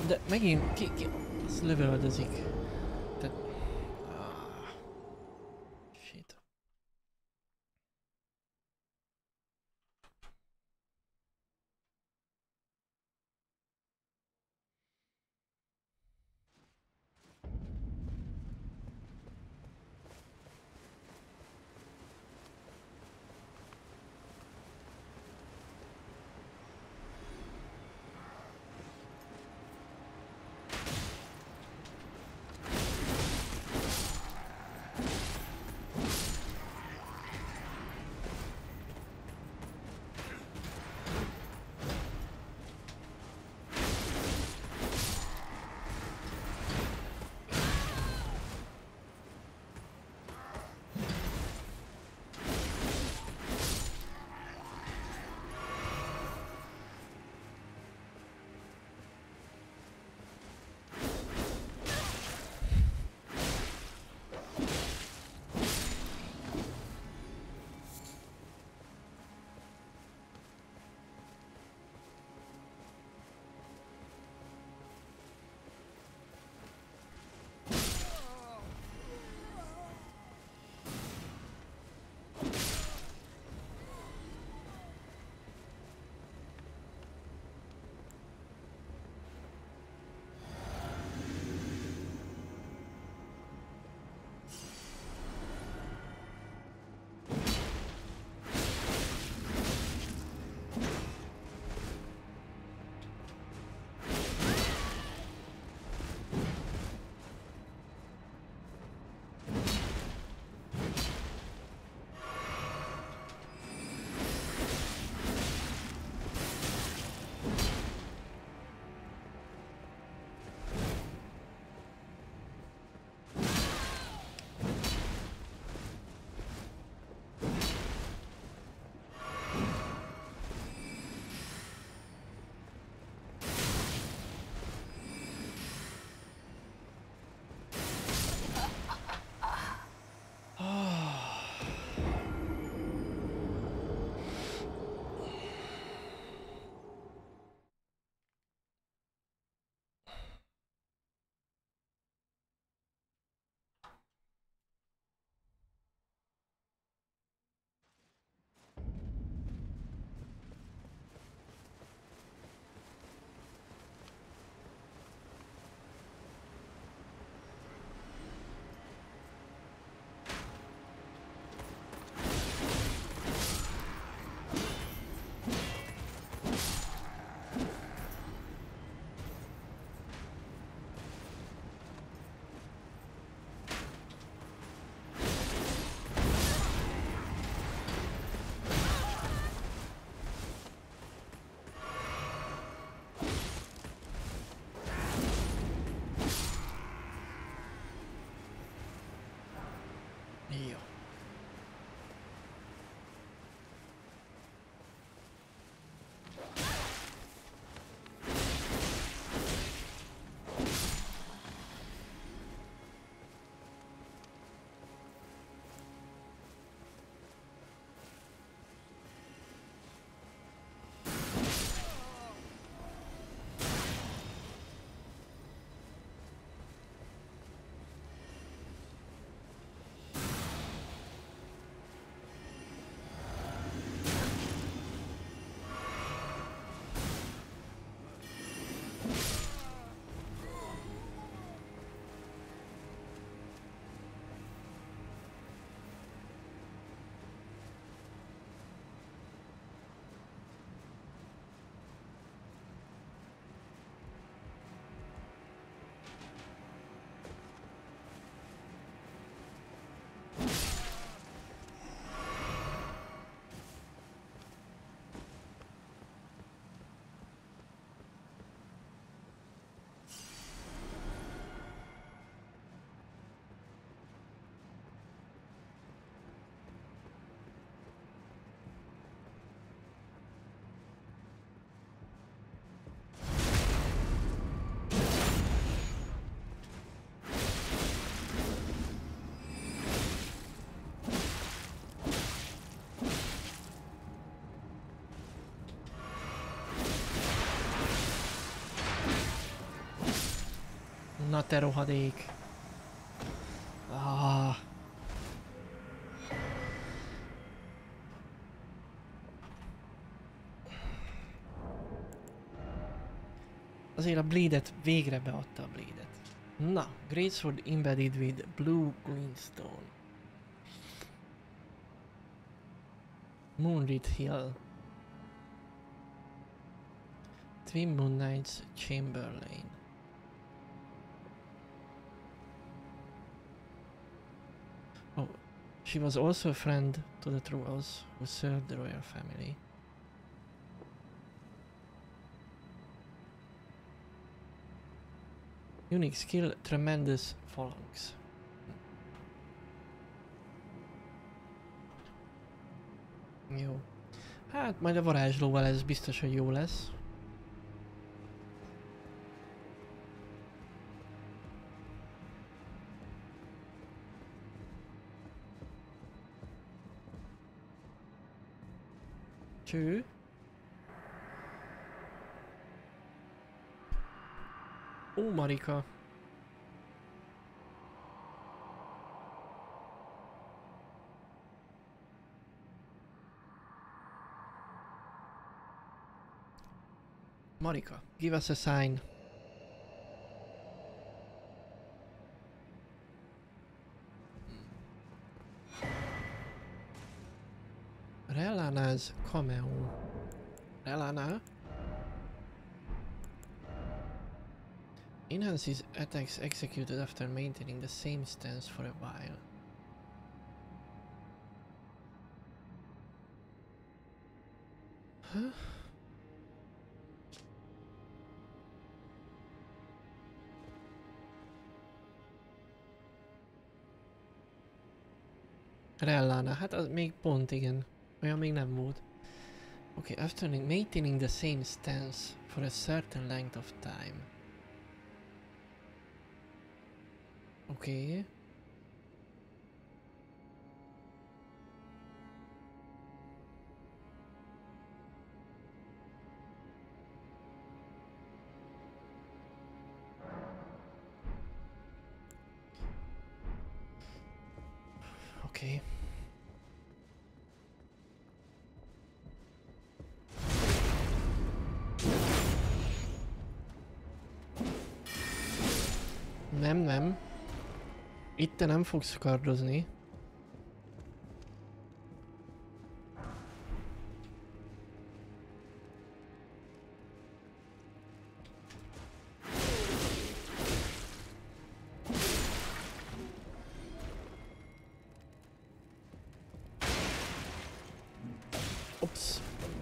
De megint ki az lövöldözik. Tehát... Shit. Jó. Na te rohadék. Ah. Azért a Blade-et végre beadta a Blade-et. Na, Greatsword embedded with blue greenstone. Moonlit Hill. Twin Moon Knights Chamberlain. Oh, she was also a friend to the Trolls who served the royal family. Unique skill, tremendous phalanx. Jó. Hát majd a varázslóval ez biztos, hogy jó lesz. Cső. Ó, Marika. Marika, give us a sign. Relana's cameo. Relana? Enhances attacks executed after maintaining the same stance for a while. Huh? Relana, hát az még pont igen. Olyan még nem volt. Okay, after maintaining the same stance for a certain length of time. Okay. Okay. Nem, nem. Itt te nem fogsz kardozni. Ops.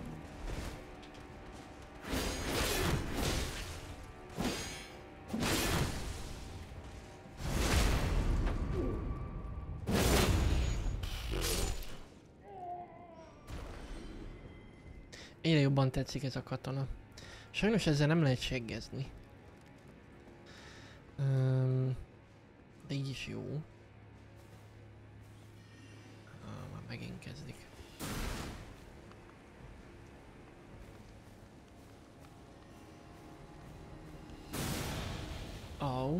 Egyre jobban tetszik ez a katona. Sajnos ezzel nem lehet seggezni. De így is jó. Már megint kezdik. Au.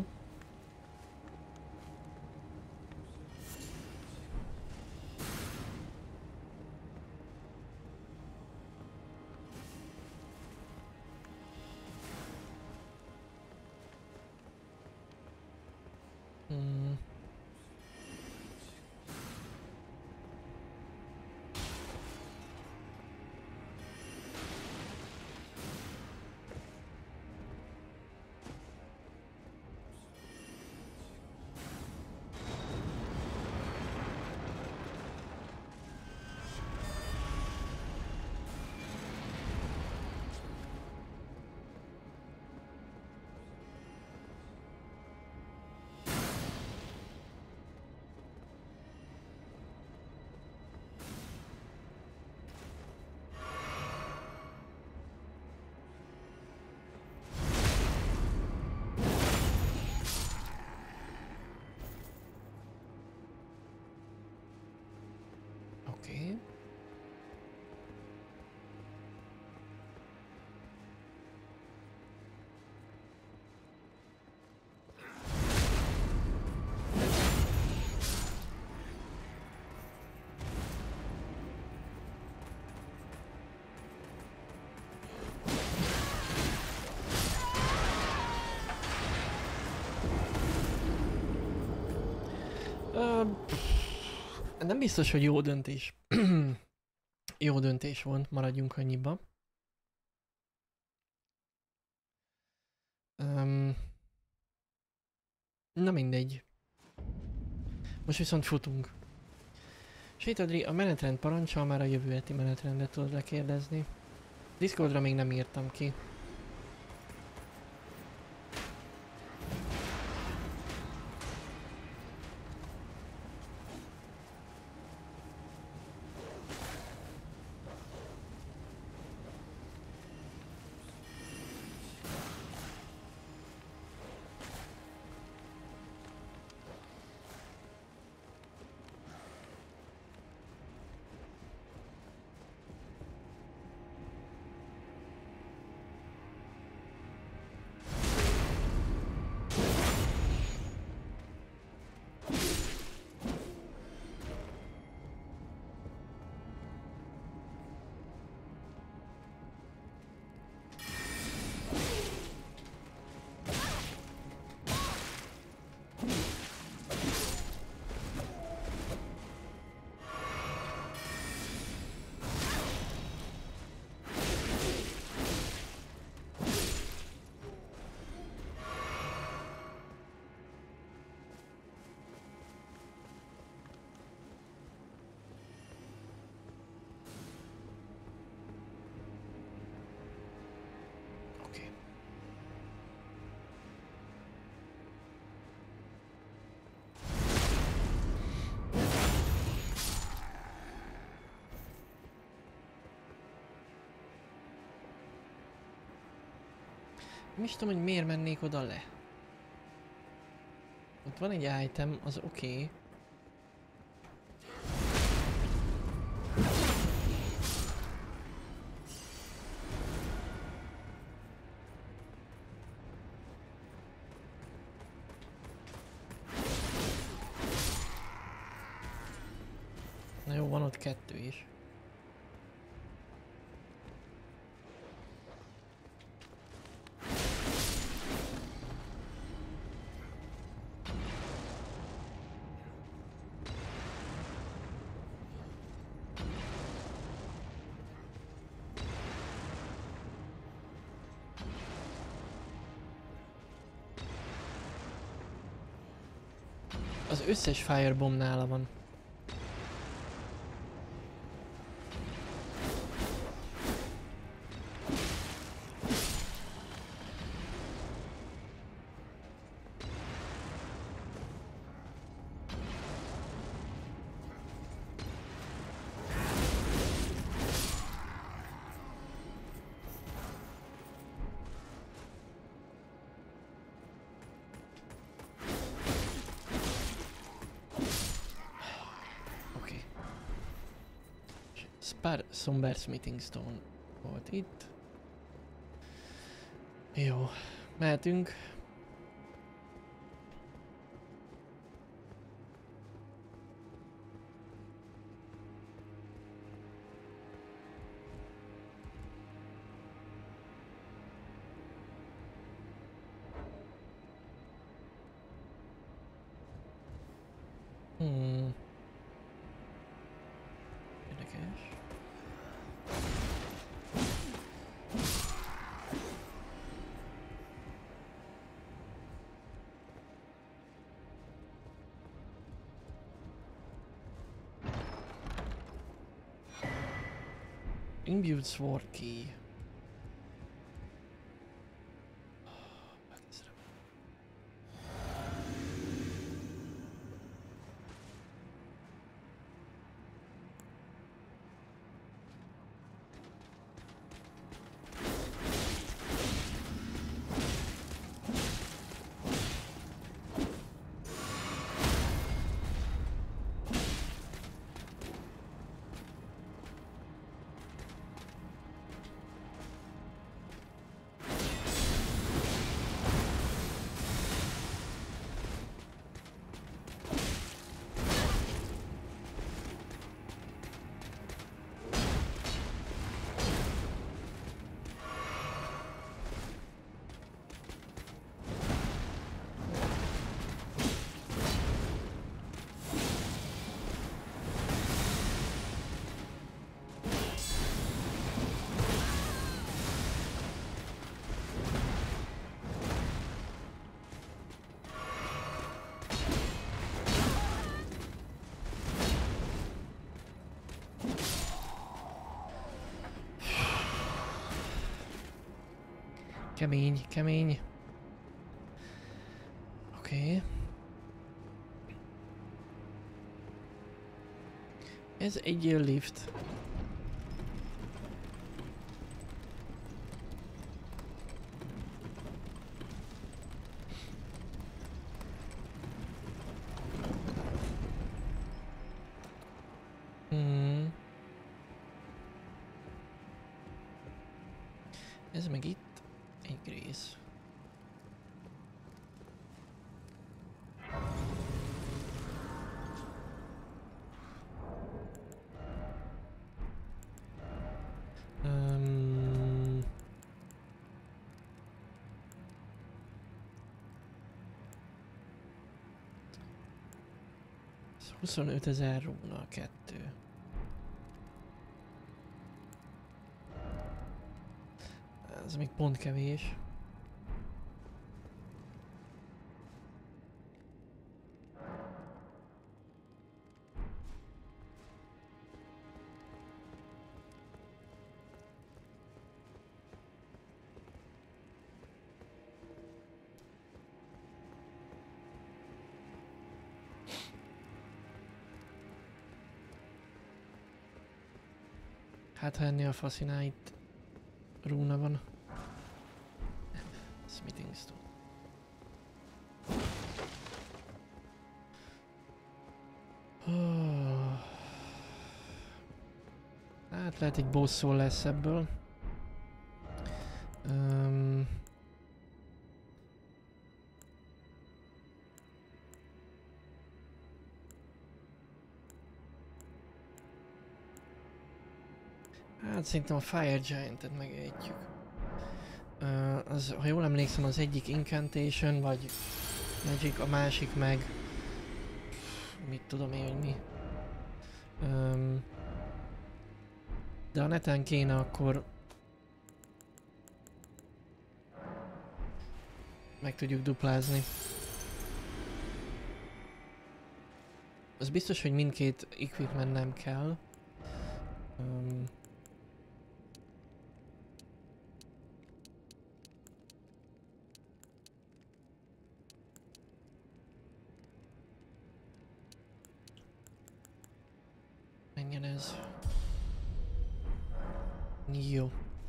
Oké. Nem biztos, hogy jó döntés. Jó döntés volt, maradjunk annyiba. Na mindegy. Most viszont futunk. Sétadri, a menetrend parancsal már a jövő heti menetrendet tudod lekérdezni. Discordra még nem írtam ki. Oké. Nem is tudom, hogy miért mennék oda le. Ott van egy item, az oké. Na jó, van ott kettő is. Az összes firebomb nála van. Somber Smithing Stone volt itt. Jó, mehetünk. Érdekes. Imbued Sword Key. Kemény, kemény. Oké. Ez egy lift. Ez meg itt egy rész. Ez 25 000 rúna a kettő. Ez még pont kevés. Hát ha ennél a faszinál itt rúna van. Smithing stone. Hát lehet egy bosszú lesz ebből. Hát szerintem a Fire Giant-et megejtjük. Az, ha jól emlékszem, az egyik Incantation vagy Magic, a másik meg... Mit tudom én, hogy mi. De ha neten kéne, akkor... meg tudjuk duplázni. Az biztos, hogy mindkét equipment nem kell. Menjen ez. Jó.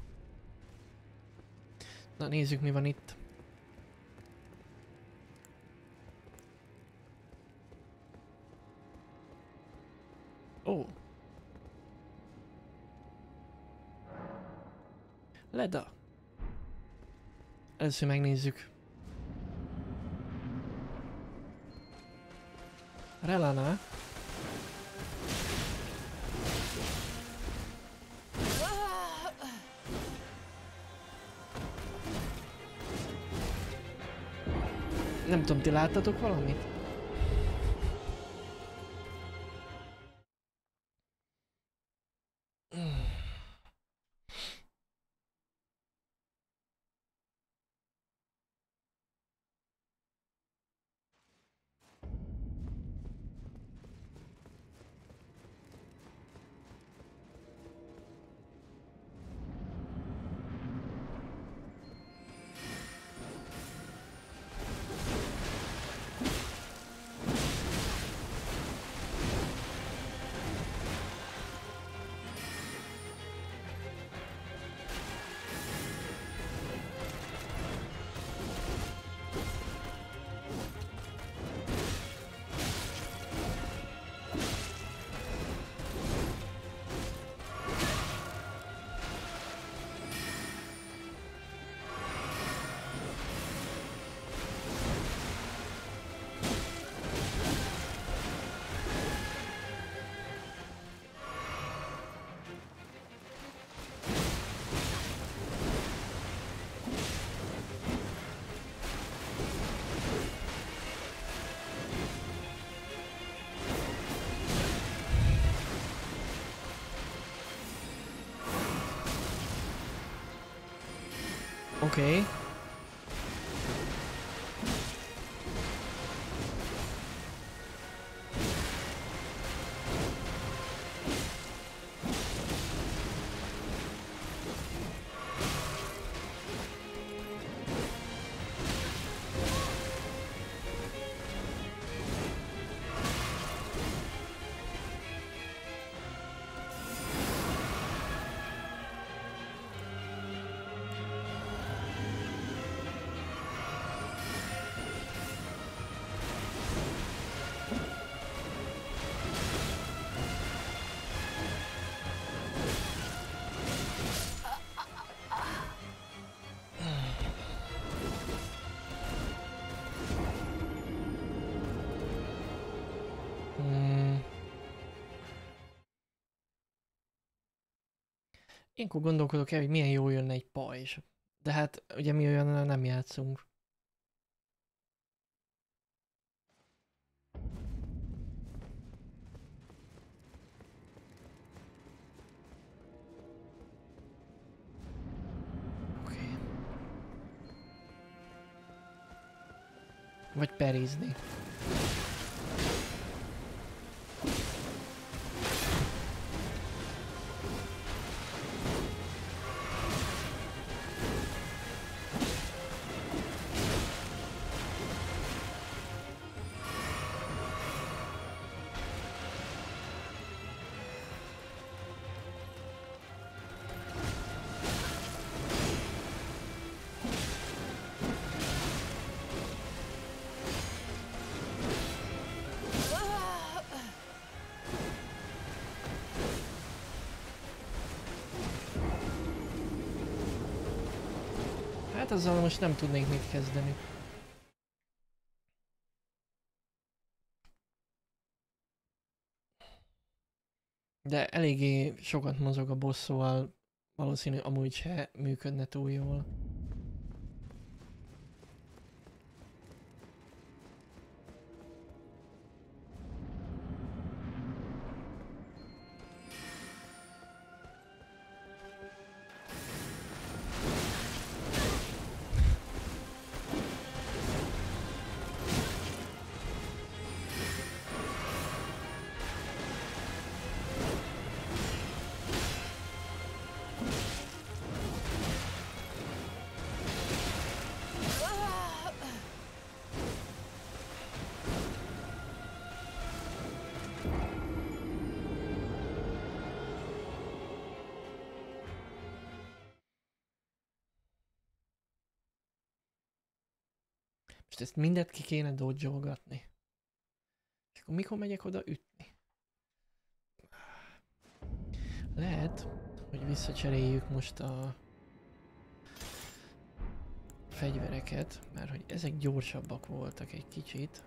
Na nézzük, mi van itt. Ó. Leda. Először megnézzük. Relana. Nem tudom, ti láttatok valamit? Oké. Ilyenkor gondolkodok el, hogy milyen jó jönne egy pajzs. De hát ugye mi olyan nem játszunk. Oké. Vagy perizni. Hát azzal most nem tudnék mit kezdeni. De eléggé sokat mozog a boss, szóval valószínű amúgy se működne túl jól. Most ezt mindet ki kéne dodge-olgatni. És akkor mikor megyek oda ütni? Lehet, hogy visszacseréljük most a fegyvereket, mert hogy ezek gyorsabbak voltak egy kicsit.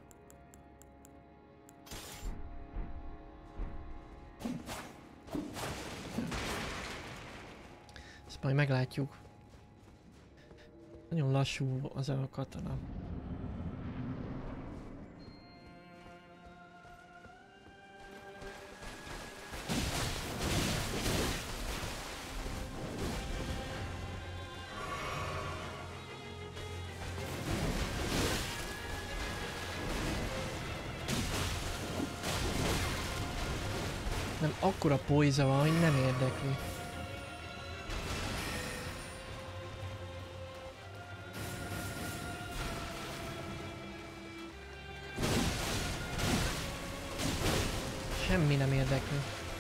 Ezt majd meglátjuk. Nagyon lassú az a katana. Nem, akkora poiza van, hogy nem érdekli. Semmi nem érdekli.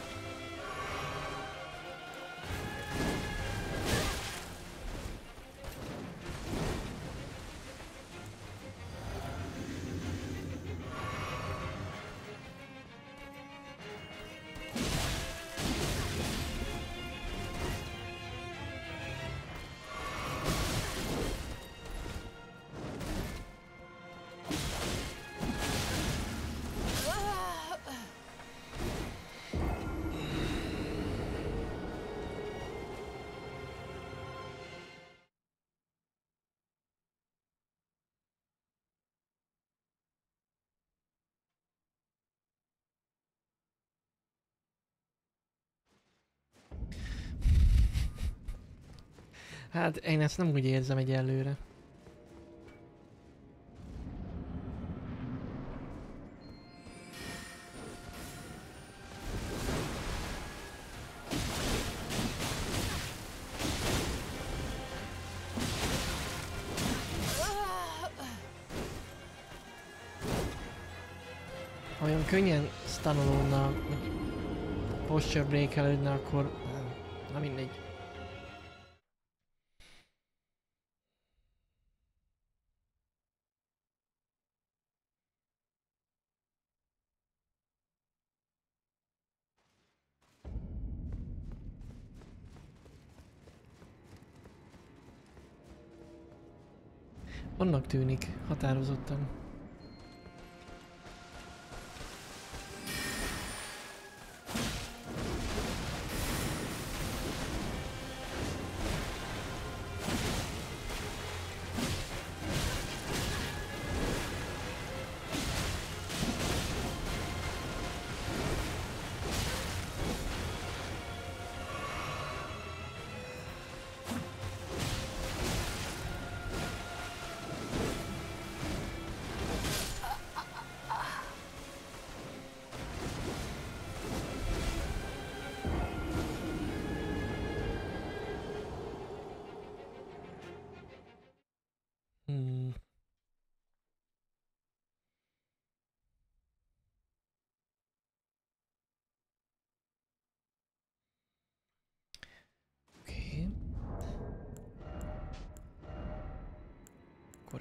Hát én ezt nem úgy érzem egyelőre. Ha olyan könnyen stunolódna, posture break-elődne, akkor... Na mindegy. Annak tűnik, határozottan.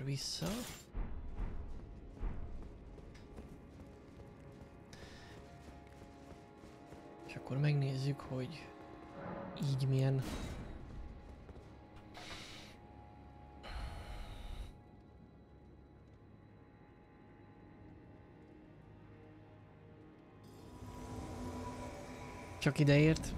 vissza. És akkor megnézzük, hogy így milyen. Csak ideért.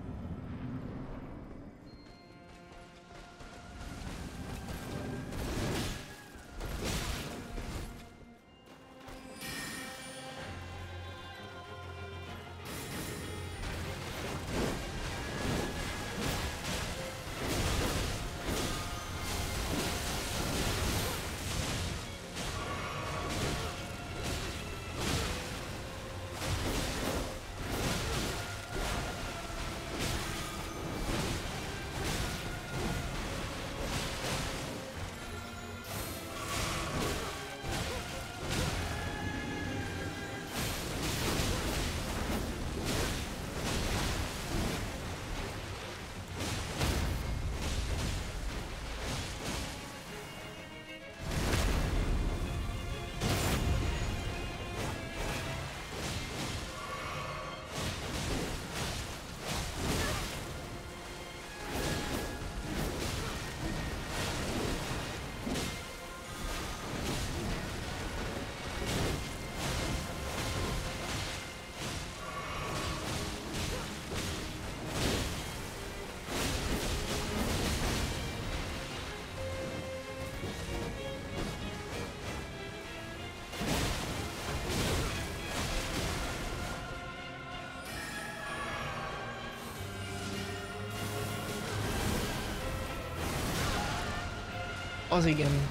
Az igen.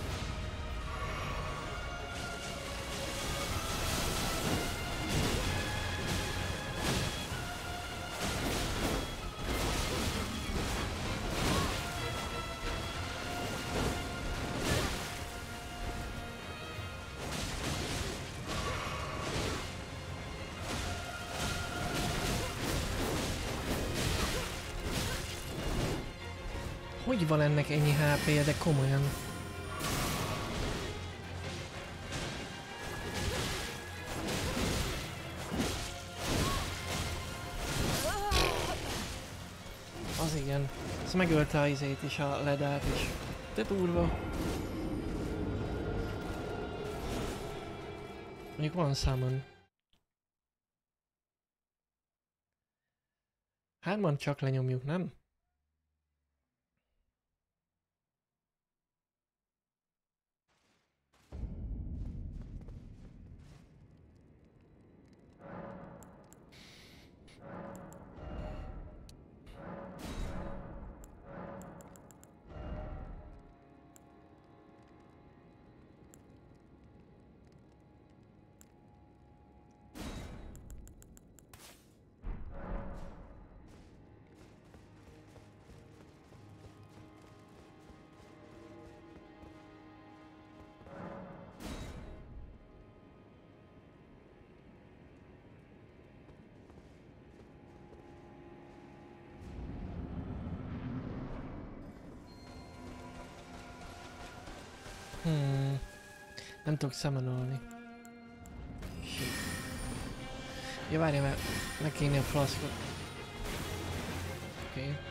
Hogy van ennek ennyi HP-je, de komolyan? Az igen. Ez megölte a izét is, a ledát is. De durva. Mondjuk van summon. Hárman csak lenyomjuk, nem? Nem tudok summonolni. Ja, várjál, mert meg kéne a flaszkot. Oké. Okay.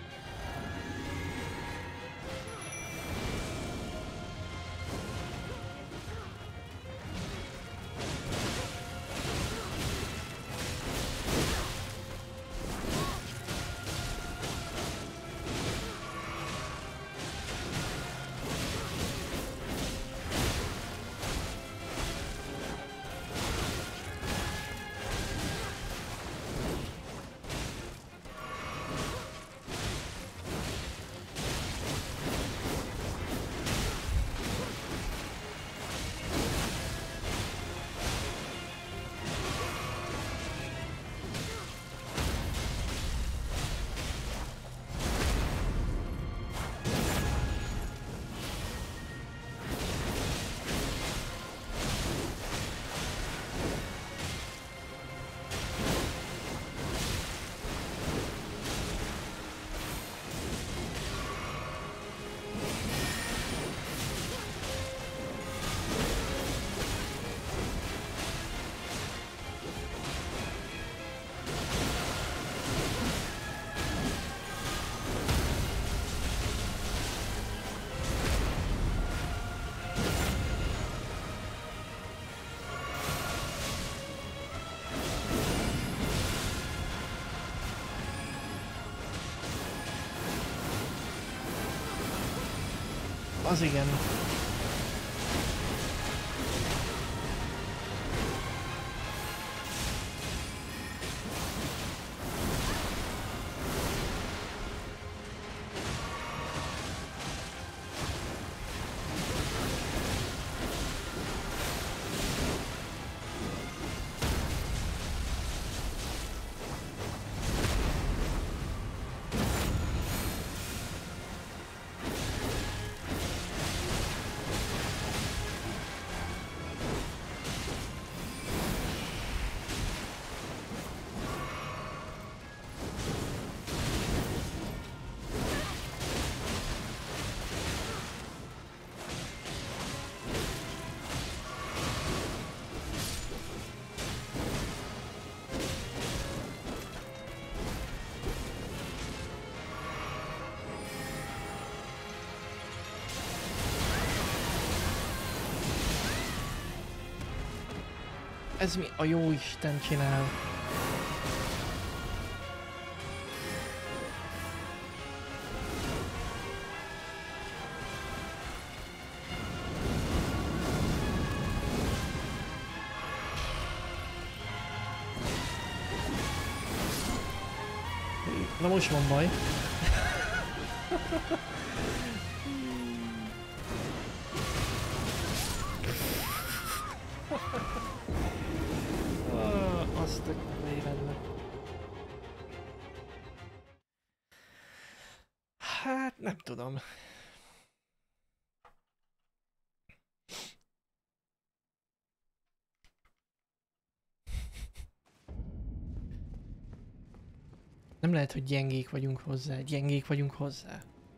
Az igen. Ez mi a jó Isten csinál? Na most van baj. Azt a életben. Hát nem tudom. Nem lehet, hogy gyengék vagyunk hozzá. Gyengék vagyunk hozzá.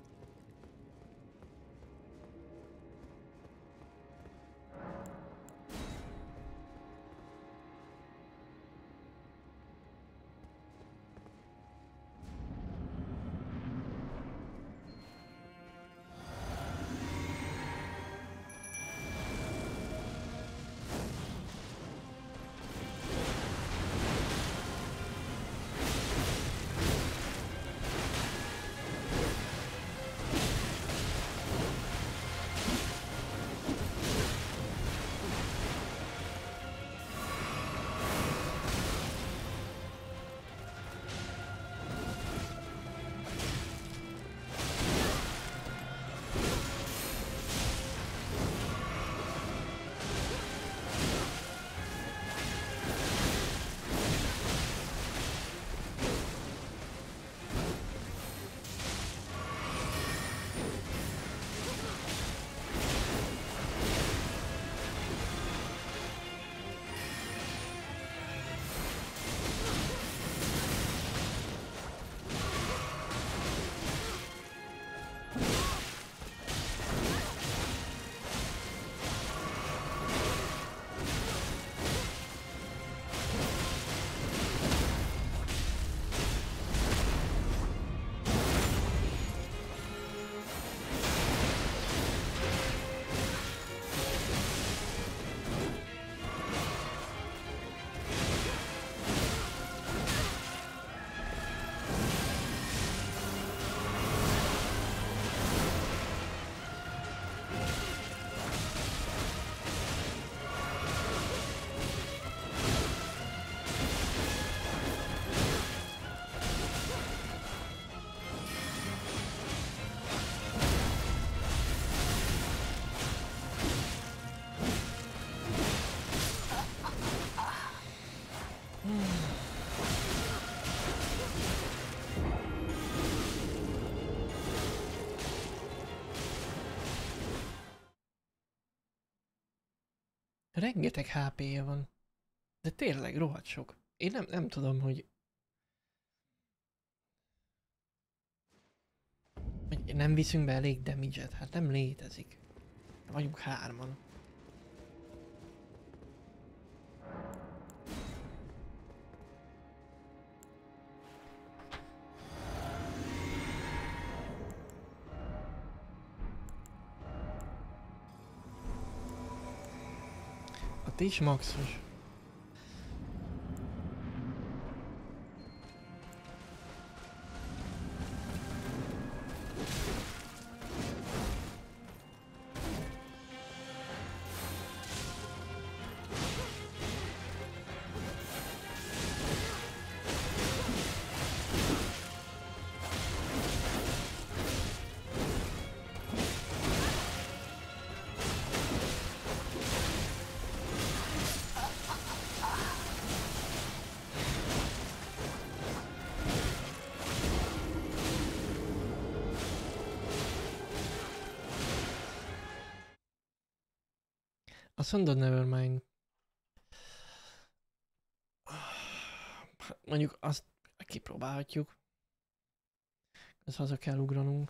Rengeteg HP-je van. De tényleg rohadt sok. Én nem tudom, hogy nem viszünk be elég damage-et. Hát nem létezik. Vagyunk hárman. Ott is maxos. Azt mondod, nevermind. Mondjuk azt kipróbálhatjuk. Ez haza kell ugranunk.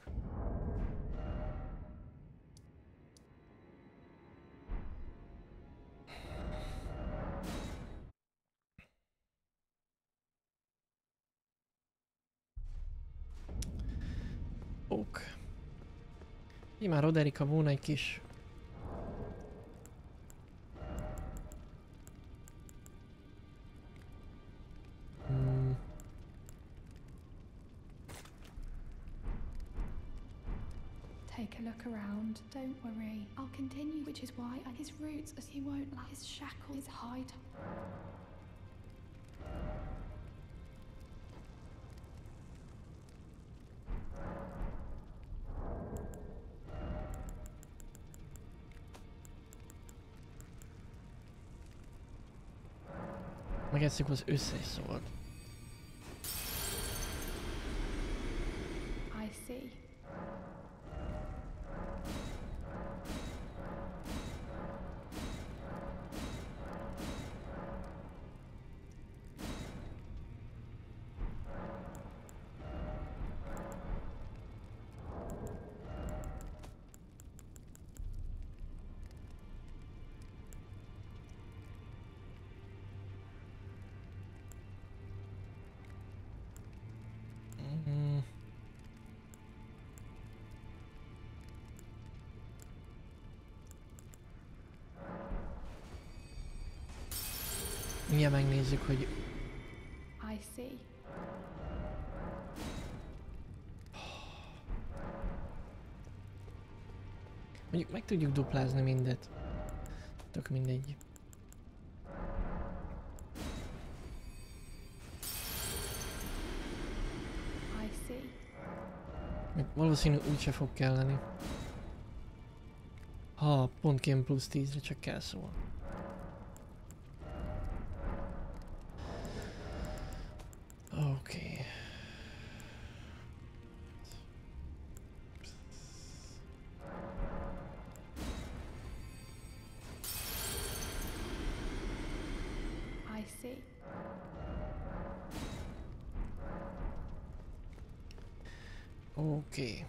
Ok. Így már Roderika volna egy kis... Take a look around. Don't worry. I'll continue, which is why his roots, as he won't like his shackles, his hide. Megesszük az összes szót. I see. Mindjárt megnézzük, hogy... I see. Mondjuk meg tudjuk duplázni mindet. Tök mindegy. I see. Meg valószínű úgyse fog kelleni. Ha pont kijön plusz 10-re, csak kell szól. Oké. I see. Oké.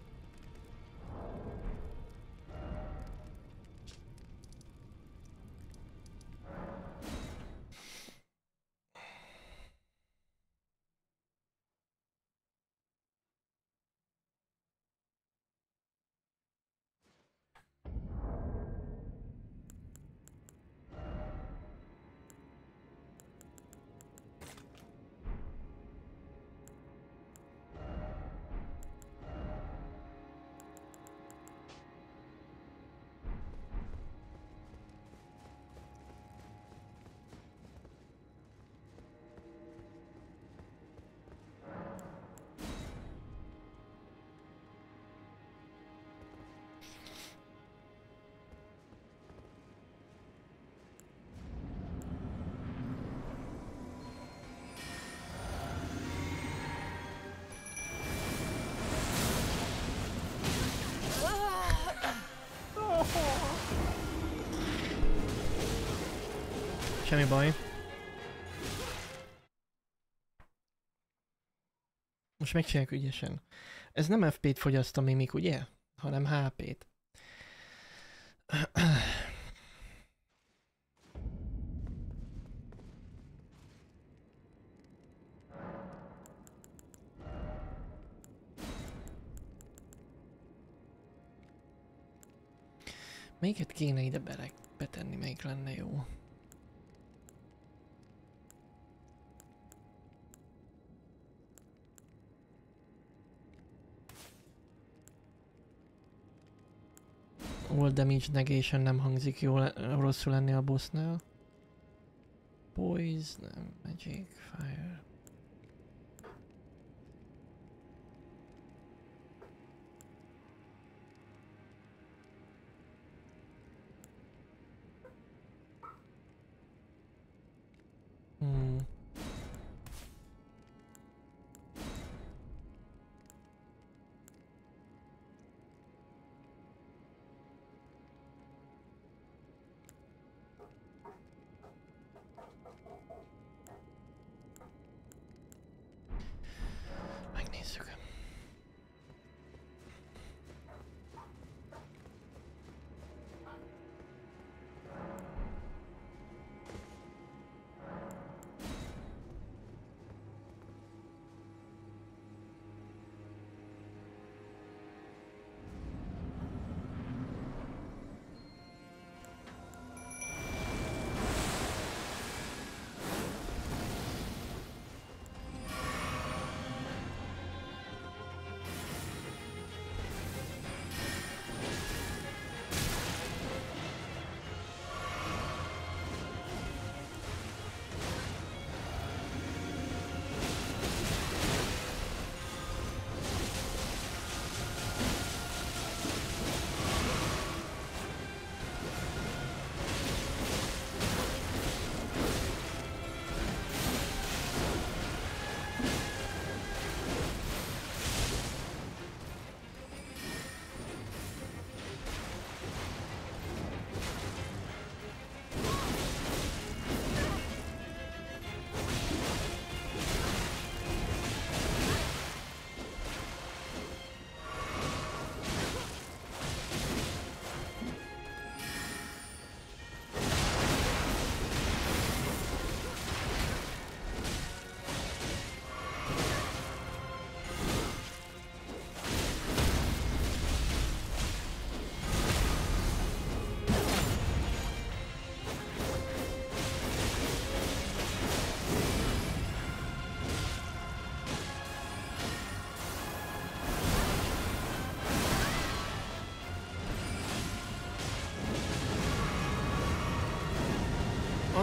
Semmi baj. Most megcsináljuk ügyesen. Ez nem FP-t fogyaszt a mimik, ugye? Hanem HP-t. Melyiket kéne ide betenni, melyik lenne jó? All damage negation nem hangzik jól, rosszul lenni a bossnál. Poison, magic, fire.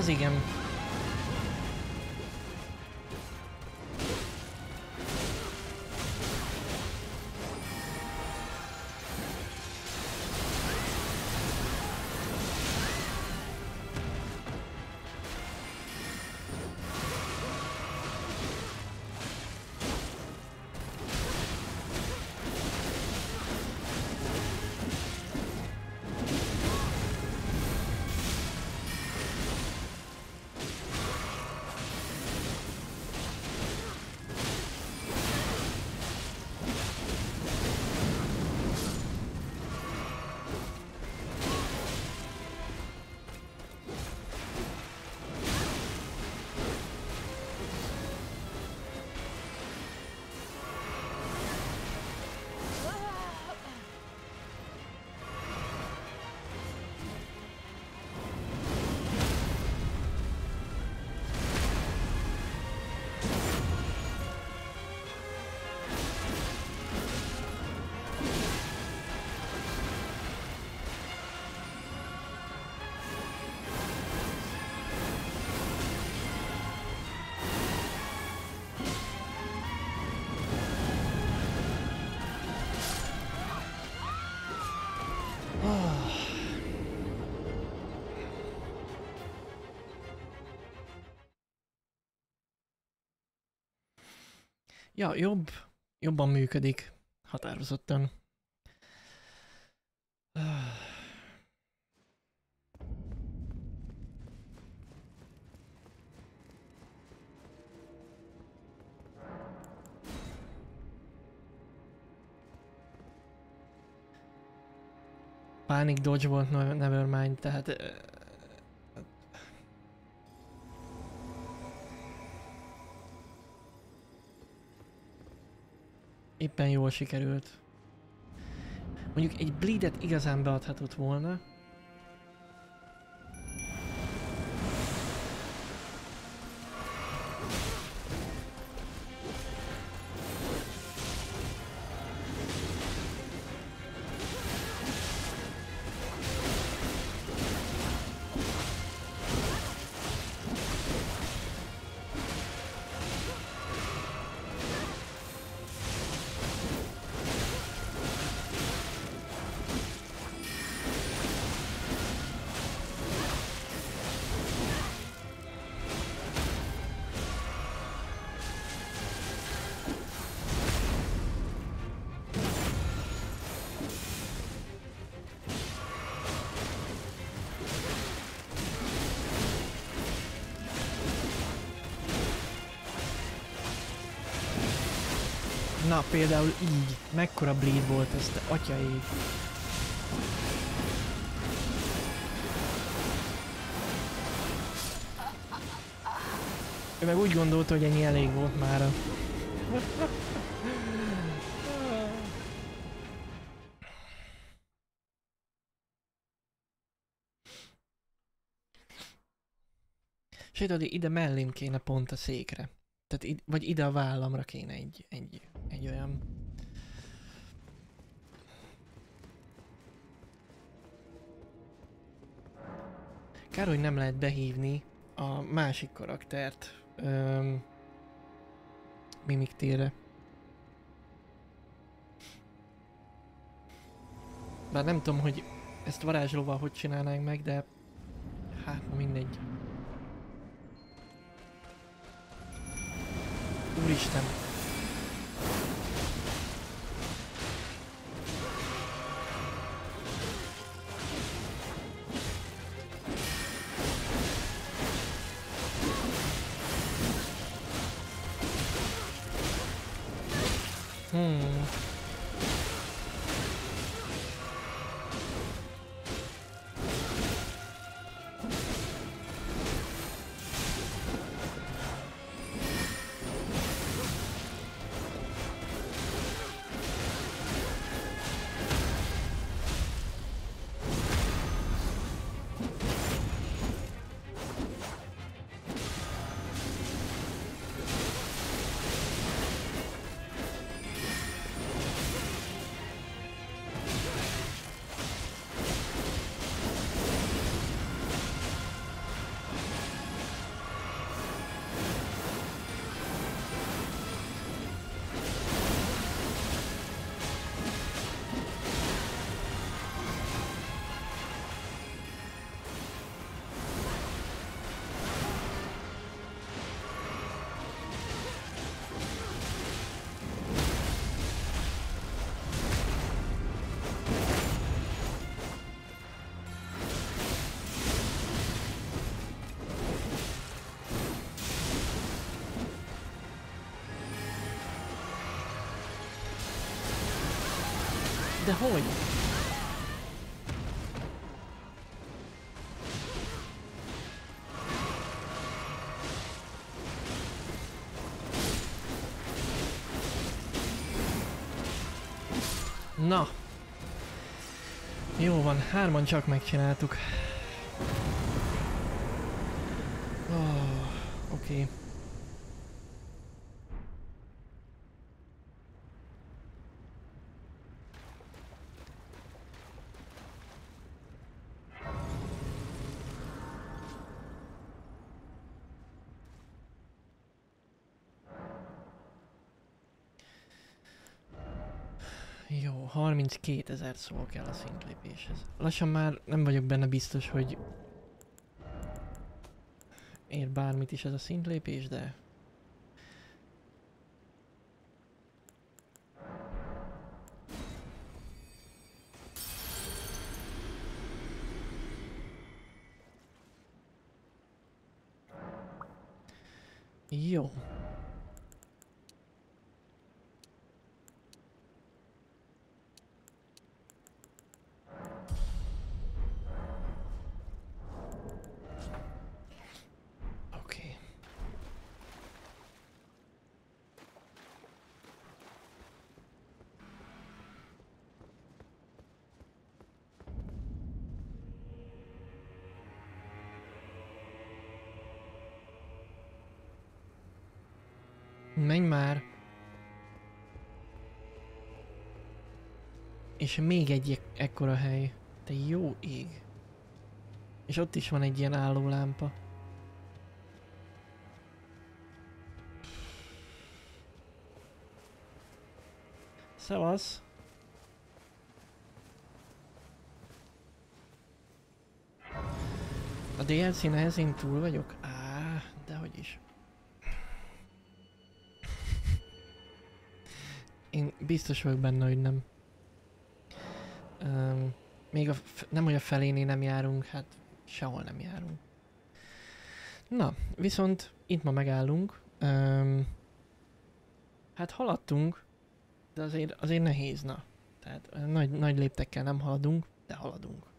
Az igen. Ja, jobban működik. Határozottan. Panic Dodge volt, Nevermind, tehát... éppen jól sikerült. Mondjuk egy bleedet igazán beadhatott volna. Na, például így. Mekkora bleed volt ez, te atyaig. Ő meg úgy gondolta, hogy ennyi elég volt mára. És ide mellém kéne pont a székre. Tehát vagy ide a vállamra kéne egy olyan... Kár, hogy nem lehet behívni a másik karaktert Mimic térre. Bár nem tudom, hogy ezt varázslóval hogy csinálnánk meg, de hát mindegy. Úristen! De hogy? Na. Jó van, 3-an csak megcsináltuk. Oh, oké. Jó, 32 000 szó kell a szintlépéshez. Lassan már nem vagyok benne biztos, hogy ér bármit is ez a szintlépés, de... Jó. Oké. Menj már! És még egy ekkora hely. Te jó ég. És ott is van egy ilyen állólámpa. Szevasz! A DLC nehezén túl vagyok? Á, dehogy is. Én biztos vagyok benne, hogy nem. Még nem, hogy a felénél nem járunk, hát sehol nem járunk. Na, viszont itt ma megállunk. Hát haladtunk, de azért nehéz, na. Tehát nagy léptekkel nem haladunk, de haladunk.